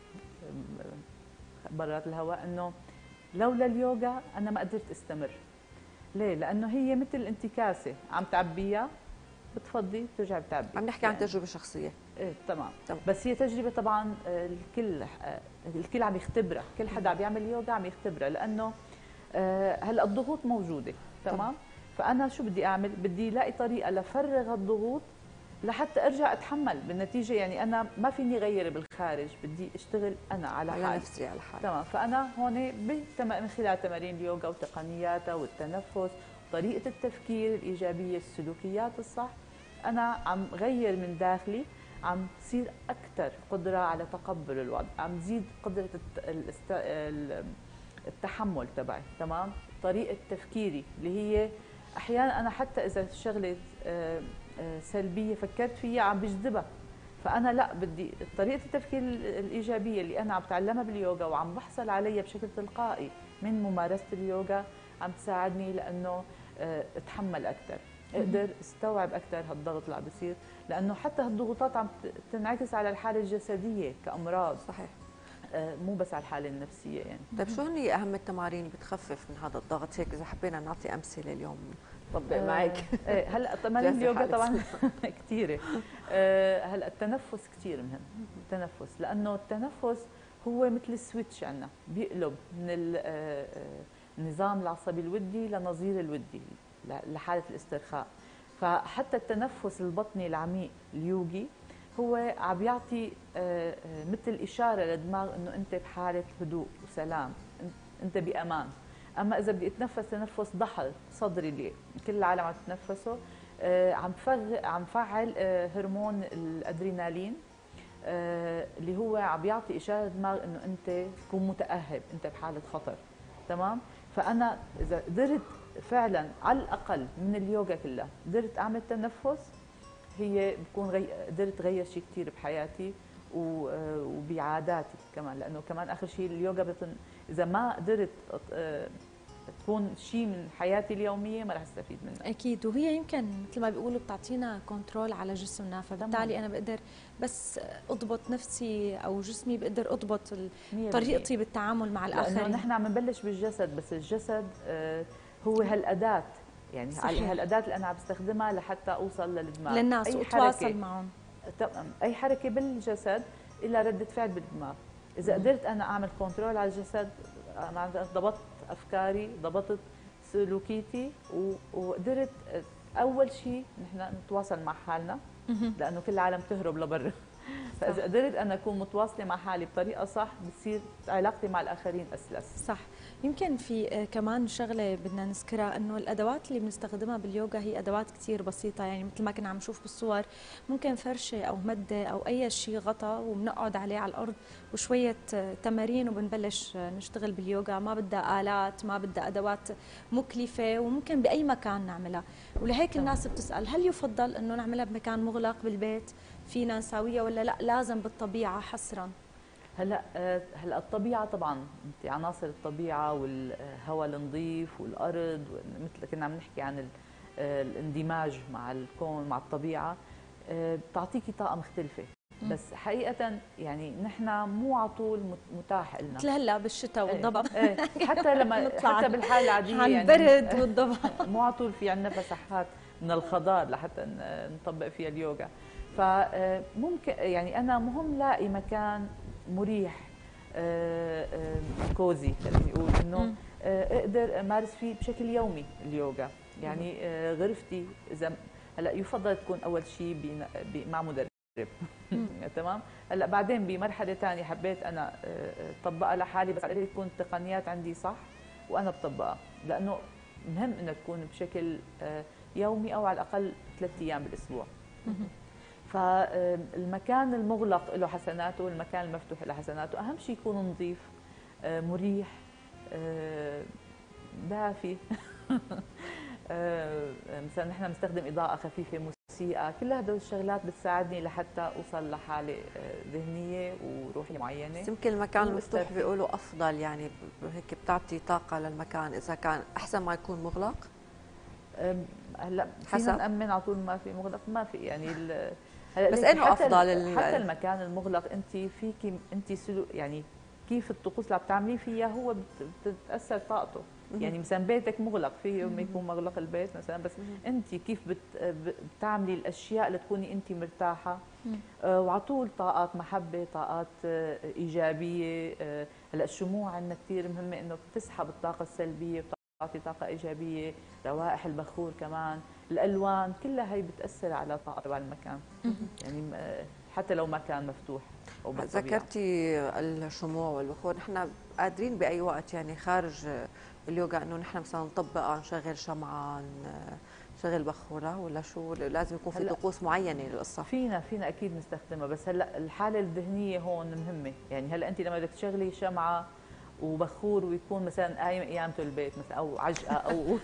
برات الهواء انه لولا اليوغا انا ما قدرت استمر. ليه؟ لانه هي مثل انتكاسه عم تعبيها، بتفضي بترجع بتعبي. عم نحكي عن تجربه شخصيه. ايه تمام. تمام. بس هي تجربه طبعا آه، الكل آه، الكل عم يختبرها، كل حدا عم يعمل يوغا عم يختبرها، لانه آه، هلا الضغوط موجوده. تمام. فانا شو بدي اعمل؟ بدي الاقي طريقه لفرغ الضغوط لحتى ارجع اتحمل بالنتيجه. يعني انا ما فيني غير بالخارج، بدي اشتغل انا على على حالي نفسي على حالي. تمام. فانا هون بتم- من خلال تمارين اليوغا وتقنياتها والتنفس وطريقه التفكير الايجابيه السلوكيات الصح، انا عم غير من داخلي، عم تصير اكثر قدره على تقبل الوضع، عم تزيد قدره الت- الاست... ال- التحمل تبعي. تمام. طريقه تفكيري اللي هي احيانا انا حتى اذا شغله آه، آه، سلبيه فكرت فيها عم بجذبها، فانا لا بدي طريقه التفكير الايجابيه اللي انا عم بتعلمها باليوغا وعم بحصل عليها بشكل تلقائي من ممارسه اليوغا، عم تساعدني لانه آه، اتحمل اكثر، اقدر استوعب اكثر هالضغط اللي عم بيصير، لانه حتى هالضغوطات عم تنعكس على الحاله الجسديه كامراض. صحيح. آه، مو بس على الحاله النفسيه يعني. طيب شو هي اهم التمارين اللي بتخفف من هذا الضغط؟ هيك اذا حبينا نعطي امثله اليوم نطبق آه، معك. ايه هلا تمارين جهزي اليوغا حالك. طبعا كثيره. آه، هلا التنفس كثير مهم. التنفس لانه التنفس هو مثل السويتش عندنا، بيقلب من ال- آه، آه، النظام العصبي الودي لنظير الودي ل- لحاله الاسترخاء. فحتى التنفس البطني العميق اليوغي هو عم يعطي آه، آه، مثل اشاره للدماغ انه انت بحاله هدوء وسلام، انت بامان. اما اذا بدي اتنفس تنفس ضحل صدري اللي كل العالم عم تتنفسه، آه، عم بفغ عم فعل آه، هرمون الادرينالين، آه، اللي هو عم بيعطي اشاره للدماغ انه انت تكون متاهب، انت بحاله خطر. تمام. فانا اذا قدرت فعلا على الاقل من اليوغا كلها قدرت اعمل تنفس، هي بكون غي... قدرت غير شيء كثير بحياتي و... آه، وبعاداتي كمان، لانه كمان اخر شيء اليوغا بتن... اذا ما قدرت آه، تكون شيء من حياتي اليوميه ما رح استفيد منها. اكيد، وهي يمكن مثل ما بيقولوا بتعطينا كنترول على جسمنا، فبالتالي انا بقدر بس اضبط نفسي او جسمي، بقدر اضبط ال- مية طريقتي بالتعامل مع لانه الاخرين. نحن عم نبلش بالجسد، بس الجسد آه، هو هالاداه، يعني صحيح. هالاداه اللي انا عم بستخدمها لحتى اوصل للدماغ للناس أي وتواصل حركة- معهم. تمام. اي حركه بالجسد إلها ردة فعل بالدماغ. اذا قدرت انا اعمل كنترول على الجسد، أنا ضبطت افكاري، ضبطت سلوكيتي، و- وقدرت اول شيء نحن نتواصل مع حالنا، لانه كل العالم تهرب لبرا. فاذا قدرت انا اكون متواصله مع حالي بطريقه صح، بتصير علاقتي مع الاخرين اسلس. صح. يمكن في آه، كمان شغله بدنا نذكرها، انه الادوات اللي بنستخدمها باليوغا هي ادوات كثير بسيطه، يعني مثل ما كنا عم نشوف بالصور، ممكن فرشه او مده او اي شيء غطا وبنقعد عليه على الارض وشويه آه، تمارين وبنبلش آه، نشتغل باليوغا. ما بدها الات، ما بدها ادوات مكلفه، وممكن باي مكان نعملها. ولهيك الناس بتسال هل يفضل انه نعملها بمكان مغلق بالبيت فينا نساويها، ولا لا لازم بالطبيعه حصرا؟ هلا آه، هلا الطبيعه طبعا، انت عناصر الطبيعه والهواء النظيف والارض، مثل كنا عم نحكي عن ال- آه، الاندماج مع الكون مع الطبيعه، آه، بتعطيكي طاقه مختلفه. بس حقيقه يعني نحن مو على طول مت- متاح لنا، مثل هلا بالشتاء والضباب. ايه حتى لما نطلع حتى بالحاله العاديه عن يعني البرد والضباب. مو على طول في عندنا مساحات من الخضار لحتى ن- نطبق فيها اليوغا. فممكن يعني انا مهم لاقي مكان مريح، آه، آه، كوزي خلينا نقول، انه آه، اقدر امارس فيه بشكل يومي اليوغا. يعني آه، غرفتي اذا هلا يفضل تكون اول شيء بين- ب- مع مدرب. تمام. هلا بعدين بمرحله ثانيه حبيت انا آه، اطبقها لحالي، بس على تكون التقنيات عندي صح وانا بطبقها، لانه مهم انها تكون بشكل آه، يومي او على الاقل ثلاث ايام بالاسبوع. فالمكان المغلق له حسناته والمكان المفتوح له حسناته. اهم شيء يكون نظيف، آه، مريح، آه، دافي. آه، مثلا نحن بنستخدم اضاءه خفيفه، موسيقى، كل هدول الشغلات بتساعدني لحتى اوصل لحاله آه، ذهنيه وروحيه معينه. بس يمكن المكان المفتوح واسترخي. بيقولوا افضل، يعني ب- هيك بتعطي طاقه للمكان، اذا كان احسن ما يكون مغلق. أم، هلا حسب. فينا نأمن على طول ما في مغلق، ما في يعني ال- هلا بس ليكي إنه حتى أفضل ال- ال- حتى المكان المغلق انت فيكي انت سلو يعني كيف الطقوس اللي عم تعمليه فيها هو بت- بتتاثر طاقته. يعني مثلا بيتك مغلق، في يوم يكون مغلق البيت مثلا، بس انت كيف بت بتعملي الاشياء لتكوني انت مرتاحه، آه وعلى طول طاقات محبه، طاقات آه ايجابيه. آه هلا الشموع عندنا كثير مهمه انه بتسحب الطاقه السلبيه بتعطي طاقه ايجابيه، روائح البخور كمان، الالوان كلها هي بتاثر على طاقه تبع المكان. يعني حتى لو ما كان مفتوح او بالطبيعة. ذكرتي الشموع والبخور، نحن قادرين باي وقت يعني خارج اليوغا انه نحن مثلا نطبقها، نشغل شمعه، نشغل بخوره، ولا شو لازم يكون في طقوس معينه للقصه؟ فينا فينا اكيد نستخدمها، بس هلا الحاله الذهنيه هون مهمه. يعني هلا انت لما بدك تشغلي شمعه وبخور ويكون مثلا قايم قيامته البيت مثلا او عجقه او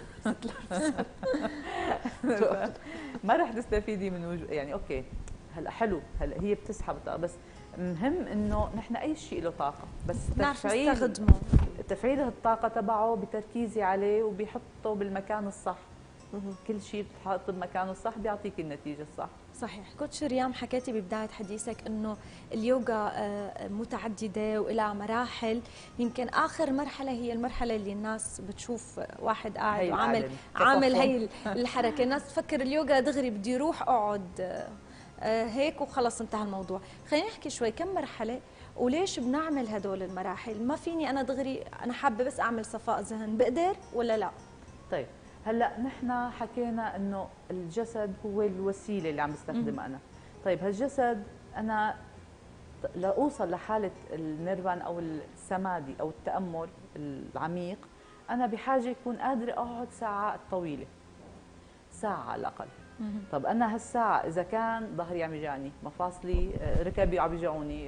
ما رح تستفيدي من وجود. يعني اوكي هلا حلو، هلا هي بتسحب طاقه، بس مهم انه نحن اي شيء له طاقه، بس تفعيل نستخدمه تفعيل الطاقه تبعه بتركيزي عليه وبيحطه بالمكان الصح. كل شيء بتحط بمكانه الصح بيعطيك النتيجه الصح. صحيح. كوتش ريام، حكيتي ببداية حديثك أنه اليوغا متعددة وإلها مراحل، يمكن آخر مرحلة هي المرحلة اللي الناس بتشوف واحد قاعد وعامل عامل هي الحركة، الناس تفكر اليوغا دغري بدي روح أقعد هيك وخلص انتهى الموضوع. خلينا نحكي شوي كم مرحلة وليش بنعمل هدول المراحل؟ ما فيني أنا دغري أنا حابة بس أعمل صفاء ذهن، بقدر ولا لا؟ طيب هلا نحن حكينا انه الجسد هو الوسيله اللي عم بستخدمها انا. طيب هالجسد انا لاوصل لحاله النيرفان او السمادي او التامل العميق، انا بحاجه يكون قادره اقعد ساعات طويله، ساعه على الاقل. طب انا هالساعه اذا كان ظهري عم يجعني، مفاصلي، ركبي عم يجعوني،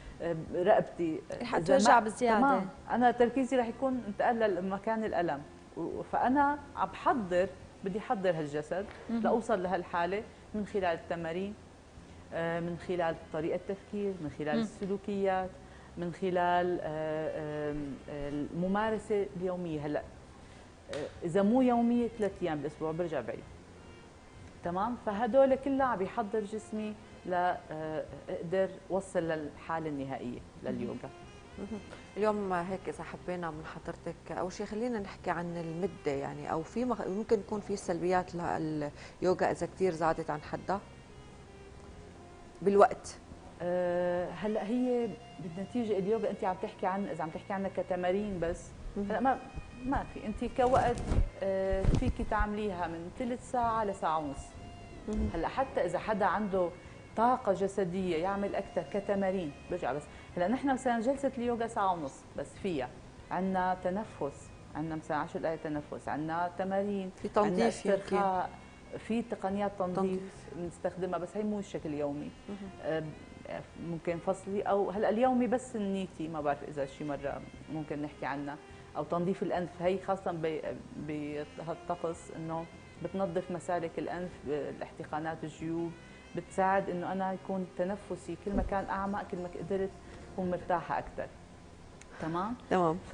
رقبتي رح توجع بزياده، تمام، انا تركيزي رح يكون انتقل لمكان الالم. فأنا عم بحضر، بدي أحضر هالجسد لأوصل لهالحالة من خلال التمارين، من خلال طريقة التفكير، من خلال السلوكيات، من خلال الممارسة اليومية. هلا إذا مو يومية ثلاث أيام بالأسبوع برجع بعيد. تمام؟ فهدول كلها عم بيحضر جسمي لأقدر أوصل للحالة النهائية لليوغا. اليوم هيك اذا حبينا من حضرتك اول شيء خلينا نحكي عن المده، يعني او في مخ... ممكن يكون في سلبيات لليوغا اذا كثير زادت عن حدها بالوقت. أه هلا هي بالنتيجه اليوغا انت عم تحكي عن اذا عم تحكي عنها كتمارين بس، هلا ما ما في انت كوقت أه فيك تعمليها من ثلث ساعه لساعه ونص. هلا حتى اذا حدا عنده طاقه جسديه يعمل اكثر كتمارين برجع. بس هلا نحن مثلا جلسه اليوغا ساعه ونص بس، فيها عندنا تنفس، عندنا مثلا عشر دقائق تنفس، عندنا تمارين، في تنظيف، استرخاء، في تقنيات تنظيف بنستخدمها، بس هي مو الشكل اليومي. ممكن فصلي او هلا اليومي بس النيتي، ما بعرف اذا شي مره ممكن نحكي عنها، او تنظيف الانف. هي خاصه بهالطقس انه بتنظف مسالك الانف، الاحتقانات، الجيوب، بتساعد انه انا يكون تنفسي كل ما كان اعمق كل ما قدرت اكون مرتاحه اكثر. تمام؟ تمام. ف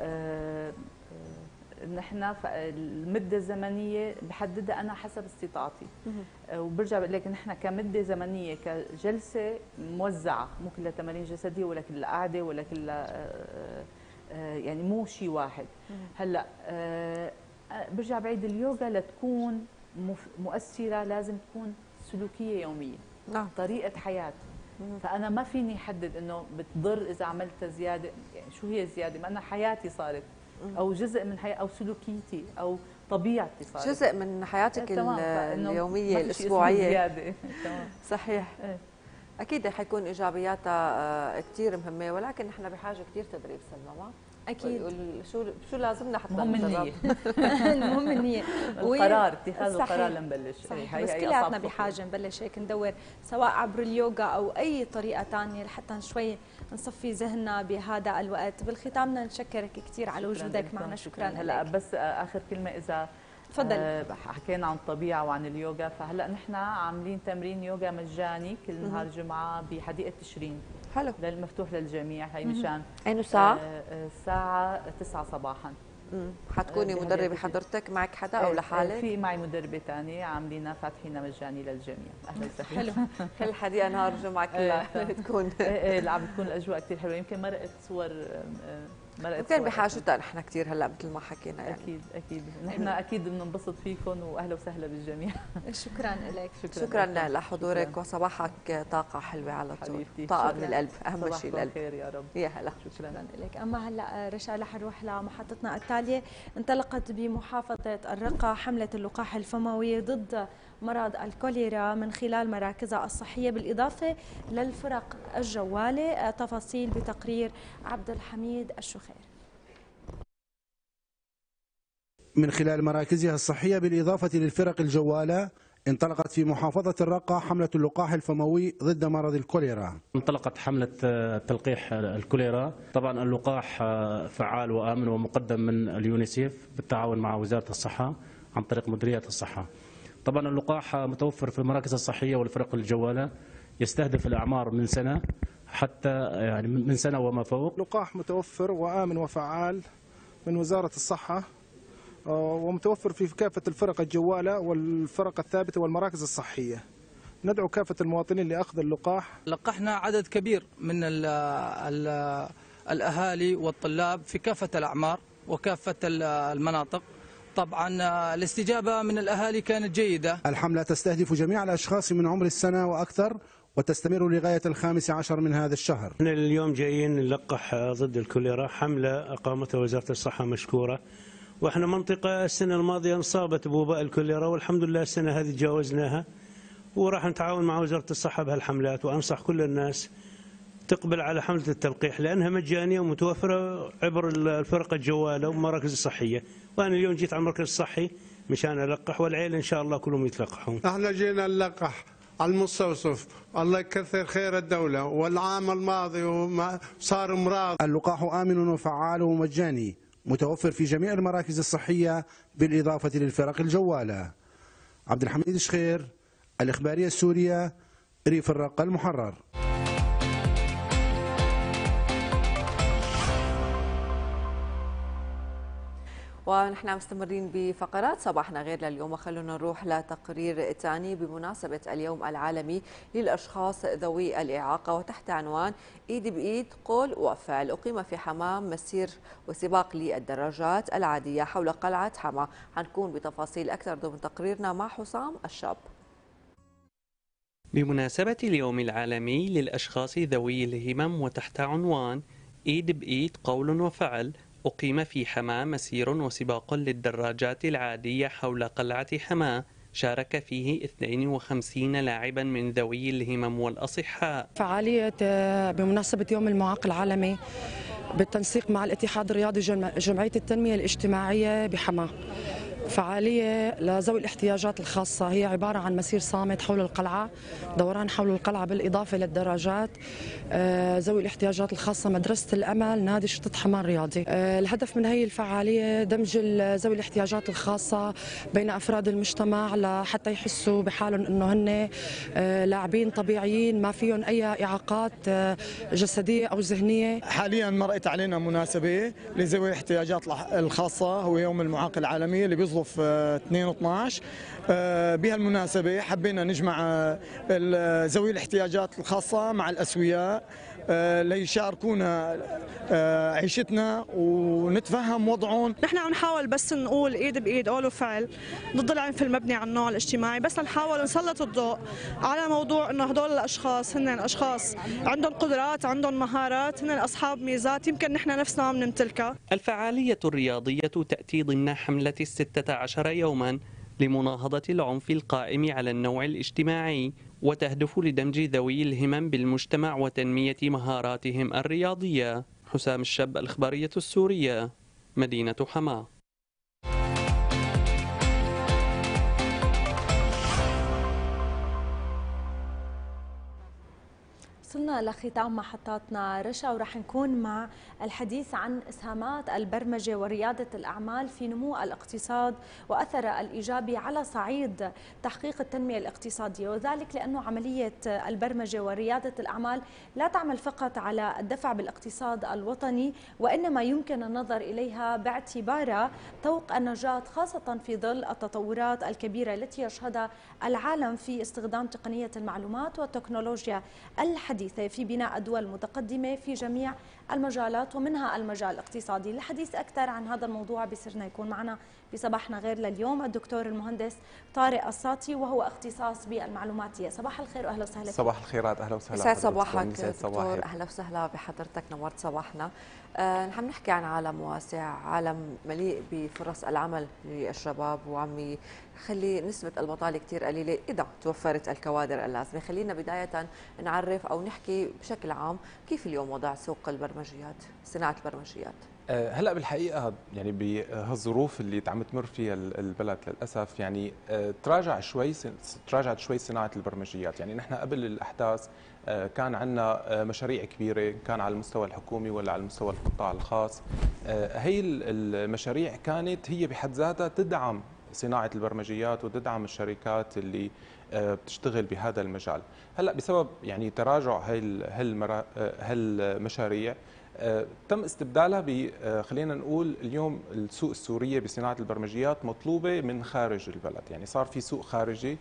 نحن المده الزمنيه بحددها انا حسب استطاعتي. وبرجع بقول لك نحن كمده زمنيه كجلسه موزعه، مو كلها تمارين جسديه ولا كلها قاعده ولا كلها يعني مو شيء واحد. هلا برجع بعيد اليوغا لتكون مؤثره لازم تكون سلوكيه يوميه. نعم. طريقه حياه. فانا ما فيني احدد انه بتضر اذا عملتها زياده، يعني شو هي الزياده؟ ما انا حياتي صارت او جزء من حياتي او سلوكيتي او طبيعتي صارت جزء من حياتك اليوميه الاسبوعيه. زياده. تمام. صحيح. ايه. اكيد حيكون ايجابياتها كثير مهمه، ولكن نحن بحاجه كثير تدريب سلمى. ما اكيد. شو شو لازمنا حتى مهم النية. المهم النية القرار، اتخاذ القرار لنبلش. صحيح. بس كلياتنا بحاجه نبلش هيك ندور سواء عبر اليوغا او اي طريقه ثانيه لحتى شوي نصفي ذهننا بهذا الوقت. بالختام بدنا نشكرك كثير على وجودك معنا. شكرا لك. هلا بس اخر كلمه، اذا تفضل. آه حكينا عن الطبيعه وعن اليوغا، فهلا نحن عاملين تمرين يوغا مجاني كل نهار جمعه بحديقه تشرين. حلو. للمفتوح للجميع. هي مشان اي ساعه؟ آه الساعه تسعة صباحا. امم حتكوني آه مدربه حضرتك، معك حدا او لحالك؟ في معي مدربه ثانيه عاملينها فاتحينها مجاني للجميع. اهلا وسهلا. حلو. كل الحديقه نهار جمعه كلها تكون ايه عم بتكون الاجواء كثير حلوه. يمكن مرقت صور كان بحاجتها نحن كثير هلا مثل ما حكينا يعني. اكيد اكيد نحن اكيد بننبسط فيكم واهلا وسهلا بالجميع. شكرا لك. شكرا, شكرا لحضورك شكرا. وصباحك طاقه حلوه على طول، طاقه من القلب، اهم شيء القلب. خير يا رب. يا هلا. شكرا لك. اما هلا رشا رح نروح لمحطتنا التاليه. انطلقت بمحافظه الرقه حمله اللقاح الفموي ضد مرض الكوليرا من خلال مراكزها الصحيه بالاضافه للفرق الجواله. تفاصيل بتقرير عبد الحميد الشخير. من خلال مراكزها الصحيه بالاضافه للفرق الجواله انطلقت في محافظة الرقة حملة اللقاح الفموي ضد مرض الكوليرا. انطلقت حملة تلقيح الكوليرا، طبعا اللقاح فعال وآمن ومقدم من اليونيسيف بالتعاون مع وزارة الصحة عن طريق مديريات الصحة. طبعا اللقاح متوفر في المراكز الصحية والفرق الجوالة، يستهدف الأعمار من سنة حتى يعني من سنة وما فوق. لقاح متوفر وآمن وفعال من وزارة الصحة ومتوفر في كافة الفرق الجوالة والفرق الثابتة والمراكز الصحية. ندعو كافة المواطنين لأخذ اللقاح. لقحنا عدد كبير من ال ال الأهالي والطلاب في كافة الأعمار وكافة المناطق. طبعا الاستجابة من الأهالي كانت جيدة. الحملة تستهدف جميع الأشخاص من عمر السنة وأكثر وتستمر لغاية الخامس عشر من هذا الشهر. احنا اليوم جايين نلقح ضد الكوليرا، حملة أقامتها وزارة الصحة مشكورة. واحنا منطقة السنة الماضية انصابت بوباء الكوليرا والحمد لله السنة هذه تجاوزناها، وراح نتعاون مع وزارة الصحة بهالحملات. وأنصح كل الناس تقبل على حملة التلقيح لأنها مجانية ومتوفرة عبر الفرق الجوالة والمراكز الصحية. وأنا اليوم جيت على المركز الصحي مشان ألقح والعيلة إن شاء الله كلهم يتلقحون. احنا جينا نلقح على المستوصف، الله يكثر خير الدولة. والعام الماضي وما صار امراض. اللقاح آمن وفعال ومجاني، متوفر في جميع المراكز الصحية بالإضافة للفرق الجوالة. عبد الحميد الشخير، الإخبارية السورية، ريف الرقة المحرر. ونحن مستمرين بفقرات صباحنا غير لليوم، وخلونا نروح لتقرير ثاني بمناسبة اليوم العالمي للأشخاص ذوي الإعاقة وتحت عنوان إيد بإيد قول وفعل. أقيم في حمام مسير وسباق للدراجات العادية حول قلعة حما. حنكون بتفاصيل أكثر ضمن تقريرنا مع حسام الشاب. بمناسبة اليوم العالمي للأشخاص ذوي الهمم وتحت عنوان إيد بإيد قول وفعل، أقيم في حماة مسير وسباق للدراجات العادية حول قلعة حماة شارك فيه اثنين وخمسين لاعبا من ذوي الهمم والأصحاء. فعالية بمناسبة يوم المعاق العالمي بالتنسيق مع الاتحاد الرياضي جمعية التنمية الاجتماعية بحماة. فعالية لذوي الاحتياجات الخاصة، هي عبارة عن مسير صامت حول القلعة، دوران حول القلعة بالإضافة للدراجات. ذوي الاحتياجات الخاصة مدرسة الأمل نادي شرطة حماة الرياضي. الهدف من هي الفعالية دمج ذوي الاحتياجات الخاصة بين أفراد المجتمع لحتى يحسوا بحالهم أنه هن لاعبين طبيعيين ما فيهم أي إعاقات جسدية أو ذهنية. حاليا مرقت علينا مناسبة لذوي الاحتياجات الخاصة، هو يوم المعاق العالمي اللي بيصدف اثنين واثنعش. بهالمناسبة حبينا نجمع ذوي الاحتياجات الخاصة مع الأسوياء ليشاركونا عيشتنا ونتفهم وضعهم. نحن عم نحاول بس نقول ايد بايد قول وفعل ضد العنف المبني على النوع الاجتماعي، بس نحاول نسلط الضوء على موضوع انه هدول الاشخاص هن اشخاص عندهم قدرات، عندهم مهارات، هن اصحاب ميزات يمكن نحن نفسنا عم نمتلكها. الفعالية الرياضية تأتي ضمن حملة الستة عشر يوما لمناهضة العنف القائم على النوع الاجتماعي، وتهدف لدمج ذوي الهمم بالمجتمع وتنمية مهاراتهم الرياضية. حسام الشاب، الإخبارية السورية، مدينة حماة. وصلنا لختام محطاتنا رشا، ورح نكون مع الحديث عن إسهامات البرمجة وريادة الأعمال في نمو الاقتصاد وأثرها الإيجابي على صعيد تحقيق التنمية الاقتصادية، وذلك لأنه عملية البرمجة وريادة الأعمال لا تعمل فقط على الدفع بالاقتصاد الوطني، وإنما يمكن النظر إليها باعتبارها طوق النجاة، خاصة في ظل التطورات الكبيرة التي يشهدها العالم في استخدام تقنية المعلومات والتكنولوجيا الحديثة في بناء الدول المتقدمة في جميع المجالات ومنها المجال الاقتصادي. للحديث أكثر عن هذا الموضوع بيسرنا يكون معنا بصباحنا غير لليوم الدكتور المهندس طارق الساطي وهو اختصاص بالمعلوماتية. صباح الخير وأهلا وسهلا. صباح الخيرات، أهلا وسهلا. يسعد صباحك دكتور، أهلا وسهلا بحضرتك، نورت صباحنا. آه نحن نحكي عن عالم واسع، عالم مليء بفرص العمل للشباب وعم يخلي نسبة البطالة كثير قليلة إذا توفرت الكوادر اللازمة. خلينا بداية نعرف أو نحكي بشكل عام كيف اليوم وضع سوق البرمجيات، صناعة البرمجيات. هلا بالحقيقه يعني بهالظروف اللي عم تمر فيها البلد للاسف يعني تراجع شوي تراجعت شوي صناعه البرمجيات. يعني نحن قبل الاحداث كان عندنا مشاريع كبيره كان على المستوى الحكومي ولا على المستوى القطاع الخاص. هي المشاريع كانت هي بحد ذاتها تدعم صناعه البرمجيات وتدعم الشركات اللي بتشتغل بهذا المجال. هلا بسبب يعني تراجع هي هالمشاريع تم استبدالها ب خلينا نقول اليوم السوق السوريه بصناعه البرمجيات مطلوبه من خارج البلد. يعني صار في سوق خارجي،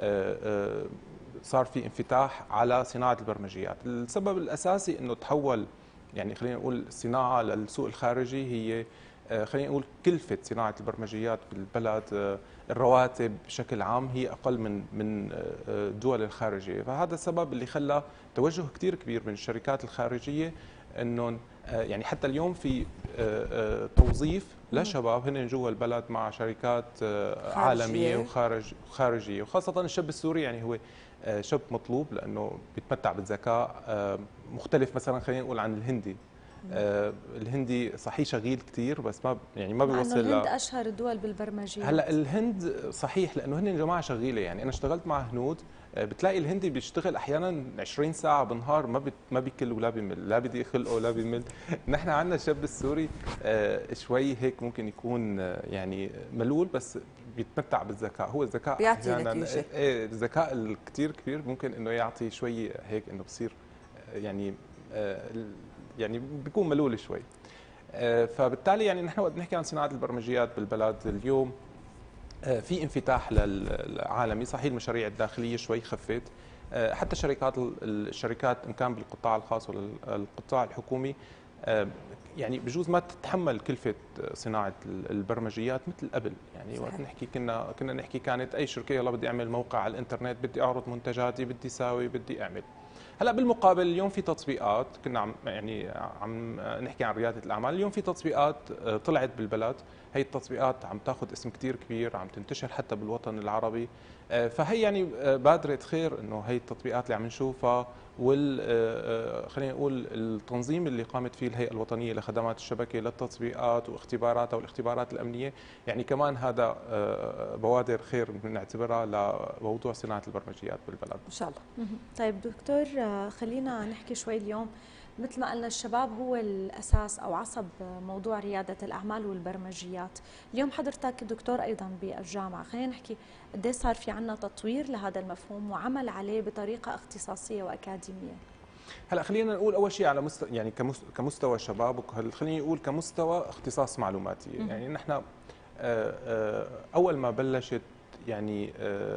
صار في انفتاح على صناعه البرمجيات. السبب الاساسي انه تحول يعني خلينا نقول الصناعه للسوق الخارجي هي خلينا نقول كلفه صناعه البرمجيات بالبلد، الرواتب بشكل عام هي اقل من من الدول الخارجيه. فهذا السبب اللي خلى توجه كثير كبير من الشركات الخارجيه انه يعني حتى اليوم في توظيف لشباب هن جوا البلد مع شركات عالميه وخارج خارجيه، وخاصه الشاب السوري يعني هو شاب مطلوب لانه بيتمتع بالذكاء مختلف مثلا خلينا نقول عن الهندي. آه الهندي صحيح شغيل كثير بس ما يعني ما بيوصل. الهند اشهر الدول بالبرمجيات. هلا الهند صحيح لانه هن جماعه شغيله. يعني انا اشتغلت مع هنود بتلاقي الهندي بيشتغل احيانا عشرين ساعه بالنهار ما بي ما بيكل ولا بيمل، لا بدي خلقه ولا بيمل. نحن عندنا الشاب السوري آه شوي هيك ممكن يكون آه يعني ملول بس بيتمتع بالذكاء. هو الذكاء بيعطي نتيجه. ايه الذكاء الكثير كبير ممكن انه يعطي شوي هيك انه بصير يعني آه يعني بيكون ملول شوي. فبالتالي يعني نحن وقت نحكي عن صناعه البرمجيات بالبلد اليوم في انفتاح للعالمي. صحيح المشاريع الداخليه شوي خفت، حتى شركات الشركات ان كان بالقطاع الخاص ولا القطاع الحكومي يعني بجوز ما تتحمل كلفه صناعه البرمجيات مثل قبل. يعني وقت نحكي كنا كنا نحكي كانت اي شركه يلا بدي اعمل موقع على الانترنت، بدي اعرض منتجاتي، بدي ساوي، بدي اعمل. هلا بالمقابل اليوم في تطبيقات كنا عم يعني عم نحكي عن رياده الاعمال. اليوم في تطبيقات طلعت بالبلد، هي التطبيقات عم تاخذ اسم كثير كبير، عم تنتشر حتى بالوطن العربي. فهي يعني بادره خير انه هي التطبيقات اللي عم نشوفها وال خلينا نقول التنظيم اللي قامت فيه الهيئه الوطنيه لخدمات الشبكه للتطبيقات واختباراتها والاختبارات الامنيه، يعني كمان هذا بوادر خير بنعتبرها لموضوع صناعه البرمجيات بالبلد ان شاء الله. طيب دكتور خلينا نحكي شوي اليوم. مثل ما قلنا الشباب هو الأساس أو عصب موضوع ريادة الأعمال والبرمجيات. اليوم حضرتك دكتور أيضا بالجامعة، خلينا نحكي قديش صار في عنا تطوير لهذا المفهوم وعمل عليه بطريقة اختصاصية وأكاديمية؟ هلا خلينا نقول أول شيء على مستوى يعني كمستوى شباب، وخلينا نقول كمستوى اختصاص معلوماتي. يعني نحن أول ما بلشت يعني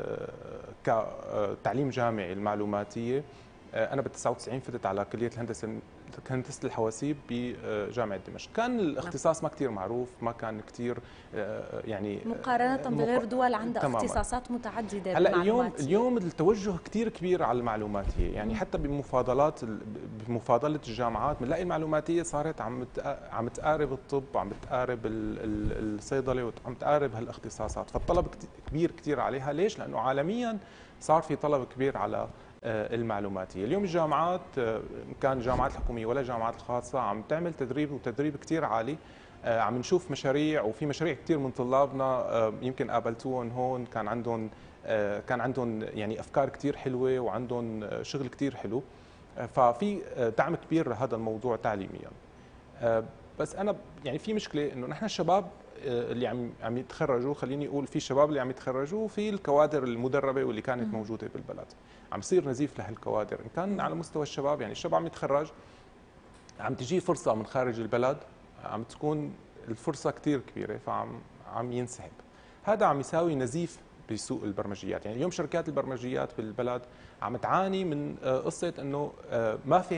كتعليم جامعي المعلوماتية، أنا بال تسعة وتسعين فتت على كلية الهندسة هندسة الحواسيب بجامعة دمشق. كان الاختصاص ما كثير معروف، ما كان كثير يعني مقارنة بغير دول عندها اختصاصات متعددة. هلا اليوم اليوم التوجه كثير كبير على المعلوماتية. يعني مم. حتى بمفاضلات بمفاضلة الجامعات بنلاقي المعلوماتية صارت عم عم تقارب الطب وعم تقارب الصيدلة وعم تقارب هالاختصاصات. فالطلب كبير كثير عليها. ليش؟ لأنه عالميا صار في طلب كبير على المعلوماتية. اليوم الجامعات كان الجامعات الحكومية ولا الجامعات الخاصة عم تعمل تدريب وتدريب كتير عالي. عم نشوف مشاريع، وفي مشاريع كتير من طلابنا يمكن قابلتوهم هون كان عندهم كان عندهم يعني أفكار كتير حلوة وعندهم شغل كتير حلو. ففي دعم كبير لهذا الموضوع تعليميا. بس أنا يعني في مشكلة إنه نحن الشباب اللي عم عم يتخرجوا، خليني اقول في الشباب اللي عم يتخرجوا وفي الكوادر المدربه واللي كانت موجوده بالبلد. عم يصير نزيف لهالكوادر. ان كان على مستوى الشباب، يعني الشباب عم يتخرج عم تجي فرصه من خارج البلد، عم تكون الفرصه كثير كبيره فعم عم ينسحب. هذا عم يساوي نزيف بسوق البرمجيات. يعني اليوم شركات البرمجيات بالبلد عم تعاني من قصه انه ما في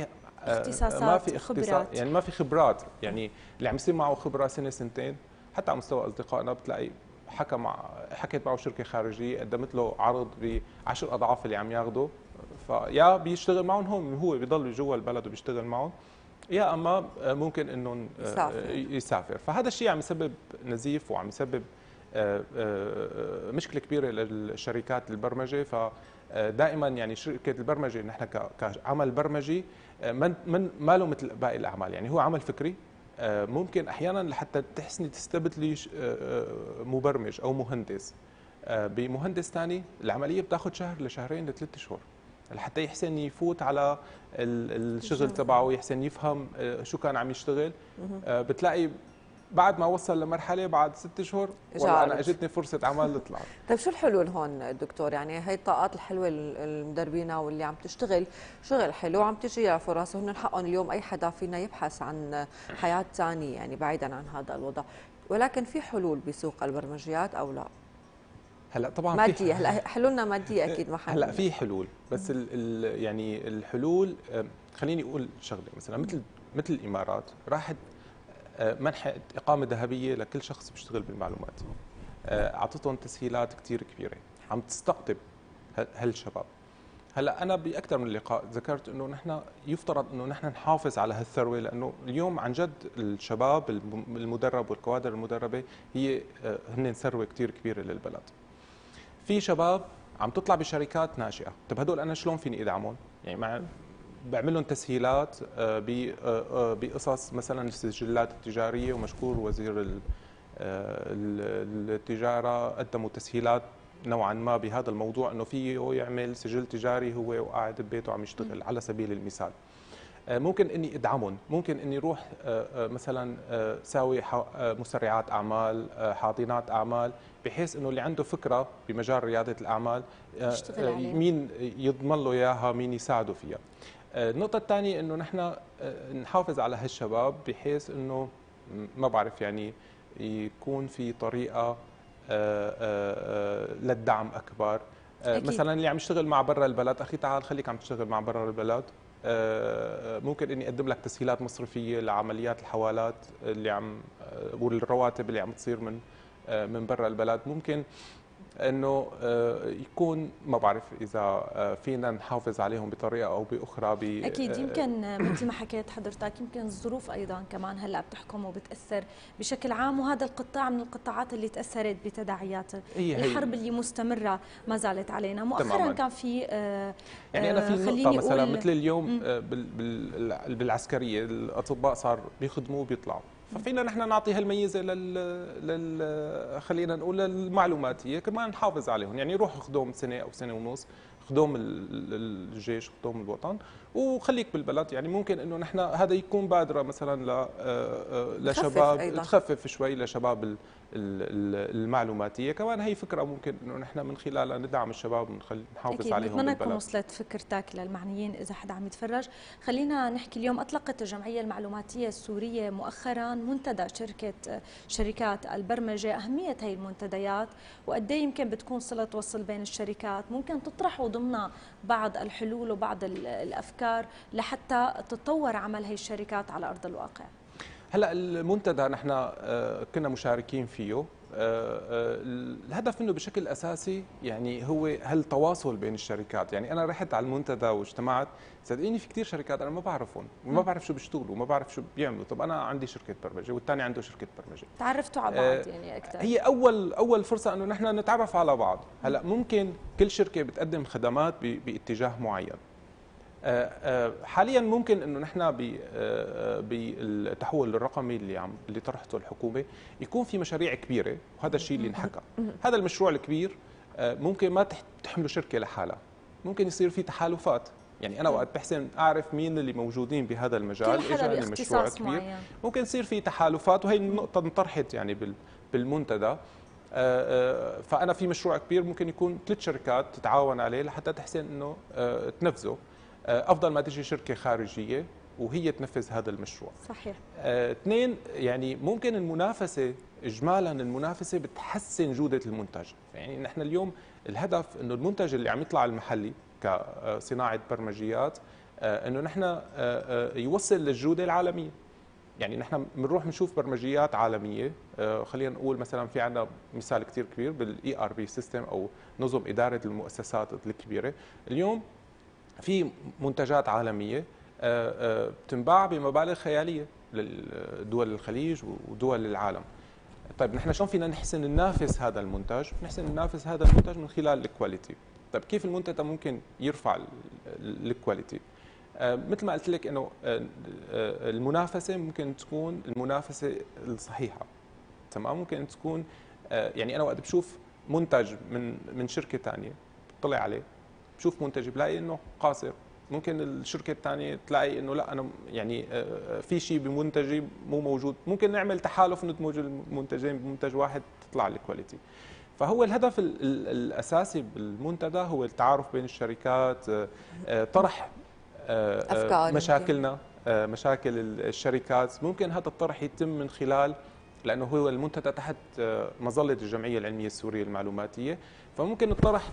اختصاصات، ما في اختصاص، خبرات. يعني ما في خبرات، يعني اللي عم يصير معه خبره سنه سنتين، حتى على مستوى اصدقائنا بتلاقي حكى مع حكيت معه شركه خارجيه قدمت له عرض بعشر اضعاف اللي عم ياخده، فيا بيشتغل معهم هون هو بيضل جوا البلد وبيشتغل معهم، يا اما ممكن انه يسافر. يسافر، فهذا الشيء عم يسبب نزيف وعم يسبب مشكله كبيره للشركات البرمجه. فدائما يعني شركه البرمجه نحن كعمل برمجي من من ما له مثل باقي الاعمال، يعني هو عمل فكري ممكن احيانا لحتى تحسني تستبدلي مبرمج او مهندس بمهندس ثاني، العمليه بتاخذ شهر لشهرين لثلاث شهور لحتى يحسن يفوت على الشغل تبعه ويحسن يفهم شو كان عم يشتغل. بتلاقي بعد ما وصل لمرحله بعد ست شهور والله انا اجتني فرصه عمل طلعت. طيب شو الحلول هون دكتور؟ يعني هي الطاقات الحلوه المدربينه واللي عم تشتغل شغل حلو وعم تجي فرص، وهن حقهم اليوم اي حدا فينا يبحث عن حياه ثانيه يعني بعيدا عن هذا الوضع، ولكن في حلول بسوق البرمجيات او لا؟ هلا طبعا ماديه، هلا حلولنا ماديه اكيد ما هلا في حلول، بس ال ال يعني الحلول خليني اقول شغله، مثلا مثل مثل الامارات راحت منحت اقامه ذهبيه لكل شخص بيشتغل بالمعلومات، اعطتهم تسهيلات كثير كبيره عم تستقطب هالشباب. هلا انا باكثر من لقاء ذكرت انه نحن يفترض انه نحن نحافظ على هالثروه، لانه اليوم عن جد الشباب المدرب والكوادر المدربه هي هن ثروه كثير كبيره للبلد. في شباب عم تطلع بشركات ناشئه، طب هدول انا شلون فيني ادعمهم؟ يعني مع بعمل لهم تسهيلات بقصص مثلا السجلات التجاريه، ومشكور وزير التجاره قدموا تسهيلات نوعا ما بهذا الموضوع، انه فيه يعمل سجل تجاري هو وقاعد ببيته عم يشتغل على سبيل المثال. ممكن اني ادعمهم، ممكن اني اروح مثلا ساوي مسرعات اعمال، حاضنات اعمال، بحيث انه اللي عنده فكره بمجال رياده الاعمال مين يضمن له اياها، مين يساعده فيها. النقطة الثانية انه نحن نحافظ على هالشباب بحيث انه ما بعرف يعني يكون في طريقة للدعم اكبر. أكيد. مثلا اللي عم يشتغل مع برا البلد، اخي تعال خليك عم تشتغل مع برا البلد، ممكن اني اقدم لك تسهيلات مصرفية لعمليات الحوالات اللي عم والرواتب اللي عم تصير من من برا البلد. ممكن انه يكون ما بعرف اذا فينا نحافظ عليهم بطريقه او باخرى ب اكيد. يمكن مثل ما حكيت حضرتك يمكن الظروف ايضا كمان هلا بتحكم وبتاثر بشكل عام، وهذا القطاع من القطاعات اللي تاثرت بتداعيات الحرب اللي مستمره ما زالت علينا. مؤخرا تماماً. كان في يعني انا في نقطه مثلا مثل اليوم بالعسكريه الاطباء صار بيخدموا وبيطلعوا، ففينا نحن نعطي هالميزه لل, لل... خلينا نقول للمعلوماتيه كمان نحافظ عليهم، يعني روح خدوم سنه او سنه ونص، خدوم الجيش، خدوم الوطن، وخليك بالبلد. يعني ممكن انه نحن هذا يكون بادره مثلا ل لشباب تخفف شوي لشباب المعلوماتيه، كمان هي فكره ممكن انه نحن من خلالها ندعم الشباب ونخلي نحافظ أكيد. عليهم بالبلد. بتمنى تكون وصلت فكرتك للمعنيين اذا حدا عم يتفرج. خلينا نحكي اليوم، اطلقت الجمعيه المعلوماتيه السوريه مؤخرا منتدى شركه شركات البرمجه، اهميه هي المنتديات وقد ايه يمكن بتكون صله وصل بين الشركات، ممكن تطرحوا ضمنها بعض الحلول وبعض الافكار لحتى تتطور عمل هي الشركات على ارض الواقع. هلا المنتدى نحن كنا مشاركين فيه، الهدف منه بشكل اساسي يعني هو هالتواصل بين الشركات. يعني انا رحت على المنتدى واجتمعت، صدقيني في كثير شركات انا ما بعرفهم وما بعرف شو بيشتغلوا وما بعرف شو بيعملوا. طب انا عندي شركه برمجه والثاني عنده شركه برمجه، تعرفتوا على بعض يعني اكثر. هي اول اول فرصه انه نحن نتعرف على بعض. هلا ممكن كل شركه بتقدم خدمات باتجاه معين. حاليا ممكن انه نحن بالتحول الرقمي اللي عم اللي طرحته الحكومه يكون في مشاريع كبيره، وهذا الشيء اللي انحكى. هذا المشروع الكبير ممكن ما تحمله شركه لحالها، ممكن يصير في تحالفات. يعني انا وقت بحسن اعرف مين اللي موجودين بهذا المجال، اجاني المشروع كبير، ممكن يصير في تحالفات، وهي النقطه انطرحت يعني بالمنتدى. فانا في مشروع كبير ممكن يكون ثلاث شركات تتعاون عليه لحتى تحسن انه تنفذه، افضل ما تجي شركه خارجيه وهي تنفذ هذا المشروع. صحيح. اثنين، يعني ممكن المنافسه اجمالا المنافسه بتحسن جوده المنتج. يعني نحن اليوم الهدف انه المنتج اللي عم يطلع المحلي كصناعه برمجيات انه نحن يوصل للجوده العالميه. يعني نحن بنروح بنشوف برمجيات عالميه، خلينا نقول مثلا في عندنا مثال كثير كبير بالاي ار بي سيستم او نظم اداره المؤسسات الكبيره. اليوم في منتجات عالميه بتنباع بمبالغ خياليه لدول الخليج ودول العالم. طيب نحن شلون فينا نحسن ننافس هذا المنتج؟ نحسن ننافس هذا المنتج من خلال الكواليتي. طيب كيف المنتج ممكن يرفع الكواليتي؟ مثل ما قلت لك انه المنافسه ممكن تكون المنافسه الصحيحه، تمام؟ ممكن تكون يعني انا وقت بشوف منتج من من شركه ثانيه بطلع عليه، بشوف منتج بلاقي انه قاصر، ممكن الشركه الثانيه تلاقي انه لا انا يعني في شيء بمنتجي مو موجود، ممكن نعمل تحالف ندمج المنتجين بمنتج واحد تطلع الكواليتي. فهو الهدف الاساسي بالمنتدى هو التعارف بين الشركات، طرح أفكار مشاكلنا، مشاكل الشركات. ممكن هذا الطرح يتم من خلال، لانه هو المنتدى تحت مظله الجمعيه العلميه السوريه المعلوماتيه، فممكن الطرح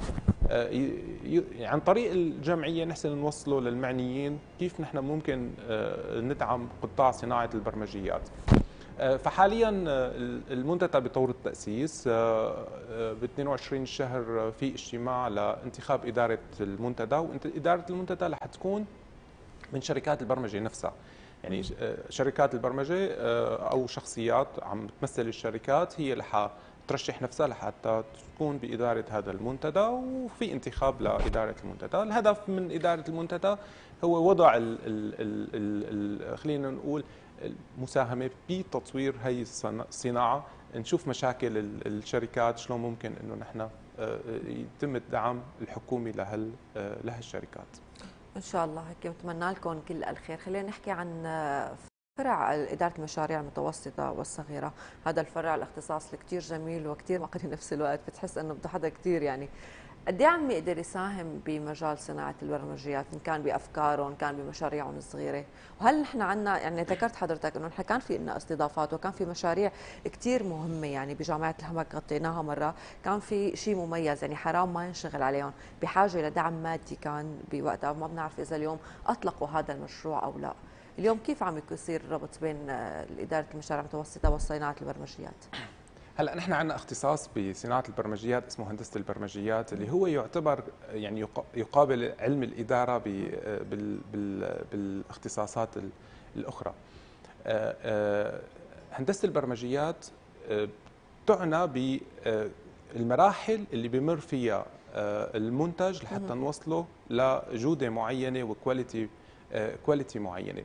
عن طريق الجمعيه نحسن نوصله للمعنيين كيف نحن ممكن ندعم قطاع صناعه البرمجيات. فحاليا المنتدى بطور التاسيس، ب اثنين وعشرين الشهر في اجتماع لانتخاب اداره المنتدى، واداره المنتدى رح تكون من شركات البرمجه نفسها. يعني شركات البرمجه او شخصيات عم تمثل الشركات هي رح ترشح نفسها لحتى تكون باداره هذا المنتدى، وفي انتخاب لاداره المنتدى. الهدف من اداره المنتدى هو وضع ال ال ال ال خلينا نقول المساهمه بتطوير هي الصناعه، نشوف مشاكل الشركات شلون ممكن انه نحن يتم الدعم الحكومي لهال لهالشركات. ان شاء الله هيك بتمنى لكم كل الخير. خلينا نحكي عن فرع إدارة المشاريع المتوسطة والصغيرة. هذا الفرع الاختصاص اللي كثير جميل وكثير معقد بنفس الوقت، بتحس انه بده حدا كثير يعني قد ايه عم يقدر يساهم بمجال صناعه البرمجيات، ان كان بافكارهم، ان كان بمشاريعهم الصغيره. وهل نحن عندنا يعني ذكرت حضرتك انه نحن كان في لنا استضافات وكان في مشاريع كثير مهمه، يعني بجامعه الهمك غطيناها مره، كان في شيء مميز يعني حرام ما ينشغل عليهم، بحاجه لدعم مادي كان بوقتها، ما بنعرف اذا اليوم اطلقوا هذا المشروع او لا. اليوم كيف عم يصير الربط بين اداره المشاريع المتوسطه وصناعه البرمجيات؟ هلا نحن عندنا اختصاص بصناعه البرمجيات اسمه هندسه البرمجيات، اللي هو يعتبر يعني يقابل علم الاداره بالاختصاصات الاخرى. هندسه البرمجيات تعنى بالمراحل اللي بمر فيها المنتج لحتى نوصله لجوده معينه وكواليتي كواليتي معينه.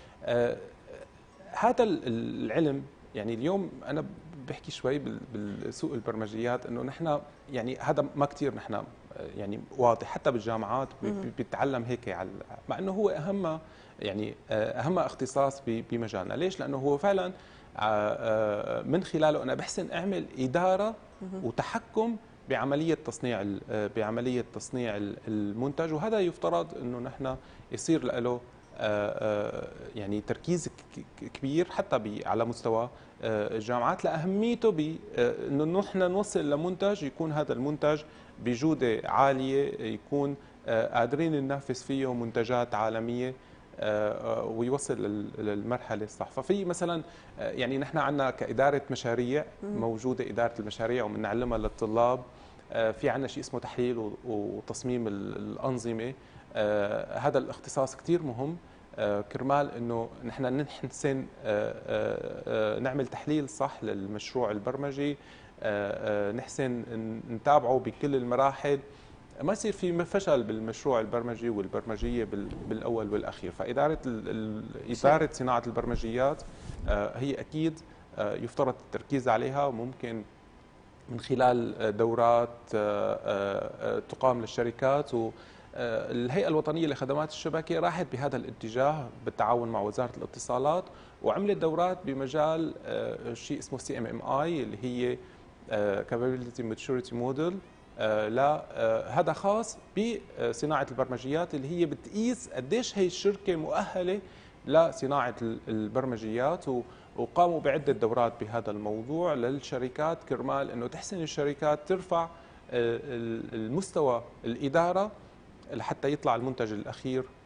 هذا العلم يعني اليوم انا بحكي شوي بالسوق البرمجيات انه نحن يعني هذا ما كثير نحن يعني واضح، حتى بالجامعات بيتعلم هيك على، مع انه هو اهم يعني اهم اختصاص بمجالنا. ليش؟ لانه هو فعلا من خلاله انا بحسن اعمل اداره وتحكم بعمليه تصنيع بعمليه تصنيع المنتج، وهذا يفترض انه نحن يصير له يعني تركيز كبير حتى على مستوى الجامعات لاهميته بانه نحن نوصل لمنتج يكون هذا المنتج بجوده عاليه، يكون قادرين ننافس فيه منتجات عالميه ويوصل للمرحله الصح. ففي مثلا يعني نحن عندنا كاداره مشاريع موجوده اداره المشاريع وبنعلمها للطلاب، في عندنا شيء اسمه تحليل وتصميم الانظمه. هذا الاختصاص كثير مهم كرمال انه نحن نحسن نعمل تحليل صح للمشروع البرمجي، نحسن نتابعه بكل المراحل، ما يصير في فشل بالمشروع البرمجي والبرمجيه بالاول والاخير. فاداره اداره صناعه البرمجيات هي اكيد يفترض التركيز عليها، وممكن من خلال دورات تقام للشركات. والهيئة الوطنية لخدمات الشبكة راحت بهذا الاتجاه بالتعاون مع وزارة الاتصالات، وعملت دورات بمجال شيء اسمه سي ام ام اي اللي هي Capability Maturity Model. لا هذا خاص بصناعة البرمجيات اللي هي بتقيس قديش هي الشركة مؤهلة لصناعة البرمجيات، وقاموا بعدة دورات بهذا الموضوع للشركات كرمال انه تحسن الشركات ترفع المستوى الإدارة لحتى يطلع المنتج الأخير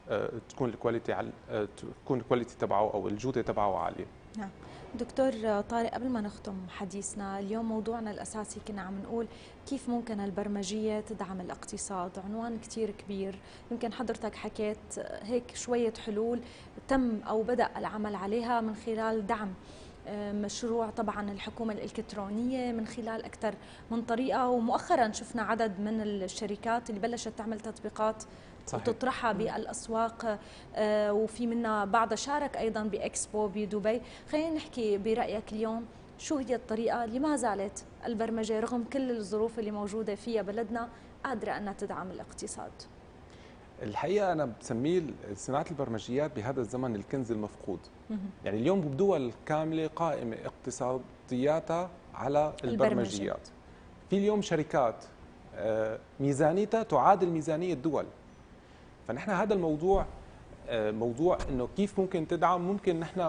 تكون الكواليتي عل... تكون الكواليتي تبعه او الجوده تبعه عاليه. نعم. دكتور طارق، قبل ما نختم حديثنا اليوم موضوعنا الأساسي كنا عم نقول كيف ممكن البرمجية تدعم الاقتصاد، عنوان كتير كبير. يمكن حضرتك حكيت هيك شوية حلول تم أو بدأ العمل عليها من خلال دعم مشروع طبعا الحكومة الإلكترونية من خلال أكثر من طريقة، ومؤخرا شفنا عدد من الشركات اللي بلشت تعمل تطبيقات صحيح. وتطرحها بالأسواق، وفي منها بعضها شارك أيضا بإكسبو بدبي. خلينا نحكي برأيك اليوم شو هي الطريقة اللي ما زالت البرمجة رغم كل الظروف اللي موجودة فيها بلدنا قادرة أنها تدعم الاقتصاد؟ الحقيقة أنا بسميه صناعة البرمجيات بهذا الزمن الكنز المفقود. يعني اليوم بدول كاملة قائمة اقتصادياتها على البرمجيات. في اليوم شركات ميزانيتها تعادل ميزانية دول. فنحن هذا الموضوع موضوع انه كيف ممكن تدعم، ممكن نحن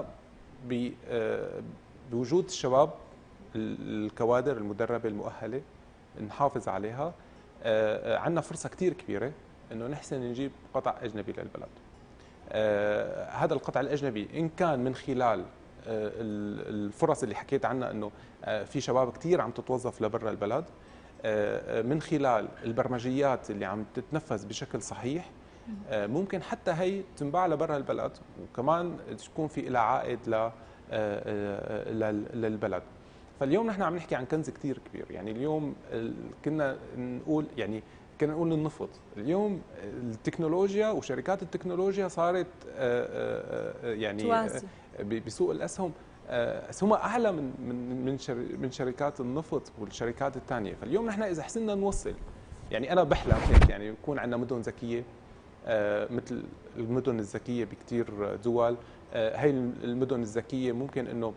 بوجود الشباب الكوادر المدربه المؤهله نحافظ عليها. عندنا فرصه كثير كبيره انه نحسن نجيب قطع اجنبي للبلد. هذا القطع الاجنبي ان كان من خلال الفرص اللي حكيت عنها، انه في شباب كثير عم تتوظف لبرا البلد، من خلال البرمجيات اللي عم تتنفذ بشكل صحيح، ممكن حتى هي تنباع لبرا البلد وكمان تكون في لها عائد للبلد. فاليوم نحن عم نحكي عن كنز كثير كبير. يعني اليوم كنا نقول يعني كنا نقول النفط، اليوم التكنولوجيا وشركات التكنولوجيا صارت يعني توازي. بسوق الاسهم اسهمها اعلى من من من شركات النفط والشركات الثانيه. فاليوم نحن اذا حسنا نوصل، يعني انا بحلم هيك يعني يكون عندنا مدن ذكيه مثل المدن الذكيه بكثير دول. هي المدن الذكيه ممكن انه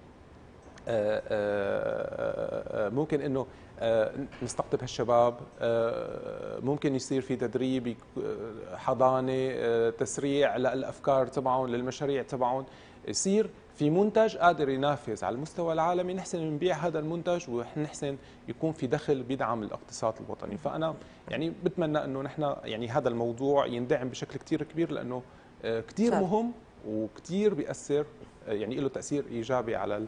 ممكن انه نستقطب هالشباب، ممكن يصير في تدريب، حضانه، تسريع للافكار تبعهم، للمشاريع تبعهم، يصير في منتج قادر ينافس على المستوى العالمي، نحسن نبيع هذا المنتج ونحسن يكون في دخل بيدعم الاقتصاد الوطني. فانا يعني بتمنى انه نحن يعني هذا الموضوع يندعم بشكل كثير كبير، لانه كثير مهم وكثير بيأثر، يعني له تأثير ايجابي على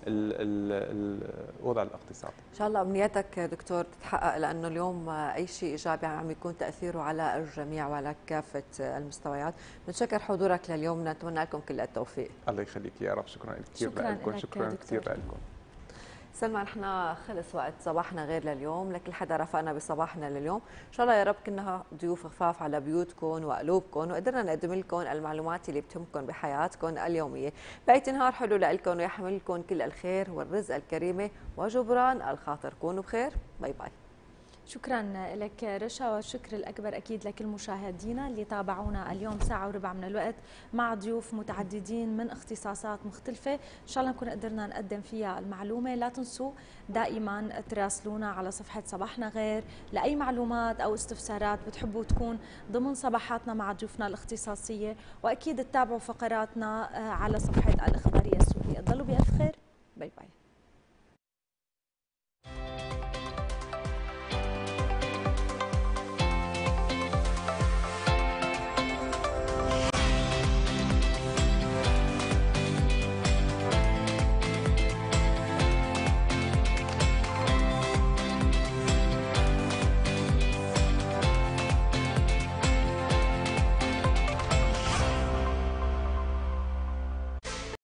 الوضع الاقتصادي. ان شاء الله امنياتك دكتور تتحقق، لانه اليوم اي شيء ايجابي عم يكون تاثيره على الجميع وعلى كافه المستويات. بنشكر حضورك لليوم، نتمنى لكم كل التوفيق. الله يخليك يا رب. شكرا كثير لكم. شكرا كثير لكم. سلمى، نحن خلص وقت صباحنا غير لليوم، لكل حدا رافقنا بصباحنا لليوم. ان شاء الله يا رب كنا ضيوف خفاف على بيوتكم وقلوبكم، وقدرنا نقدم لكم المعلومات اللي بتهمكم بحياتكم اليوميه. بقية نهار حلو لكم ويحملكم كل الخير والرزق الكريمه وجبران الخاطر. كونوا بخير. باي باي. شكرا لك رشا، والشكر الأكبر أكيد لكل مشاهدينا اللي تابعونا اليوم ساعة وربع من الوقت مع ضيوف متعددين من اختصاصات مختلفة. إن شاء الله نكون قدرنا نقدم فيها المعلومة. لا تنسوا دائما تراسلونا على صفحة صباحنا غير لأي معلومات أو استفسارات بتحبوا تكون ضمن صباحاتنا مع ضيوفنا الاختصاصية، وأكيد تتابعوا فقراتنا على صفحة الإخبارية السورية. ضلوا بألف خير.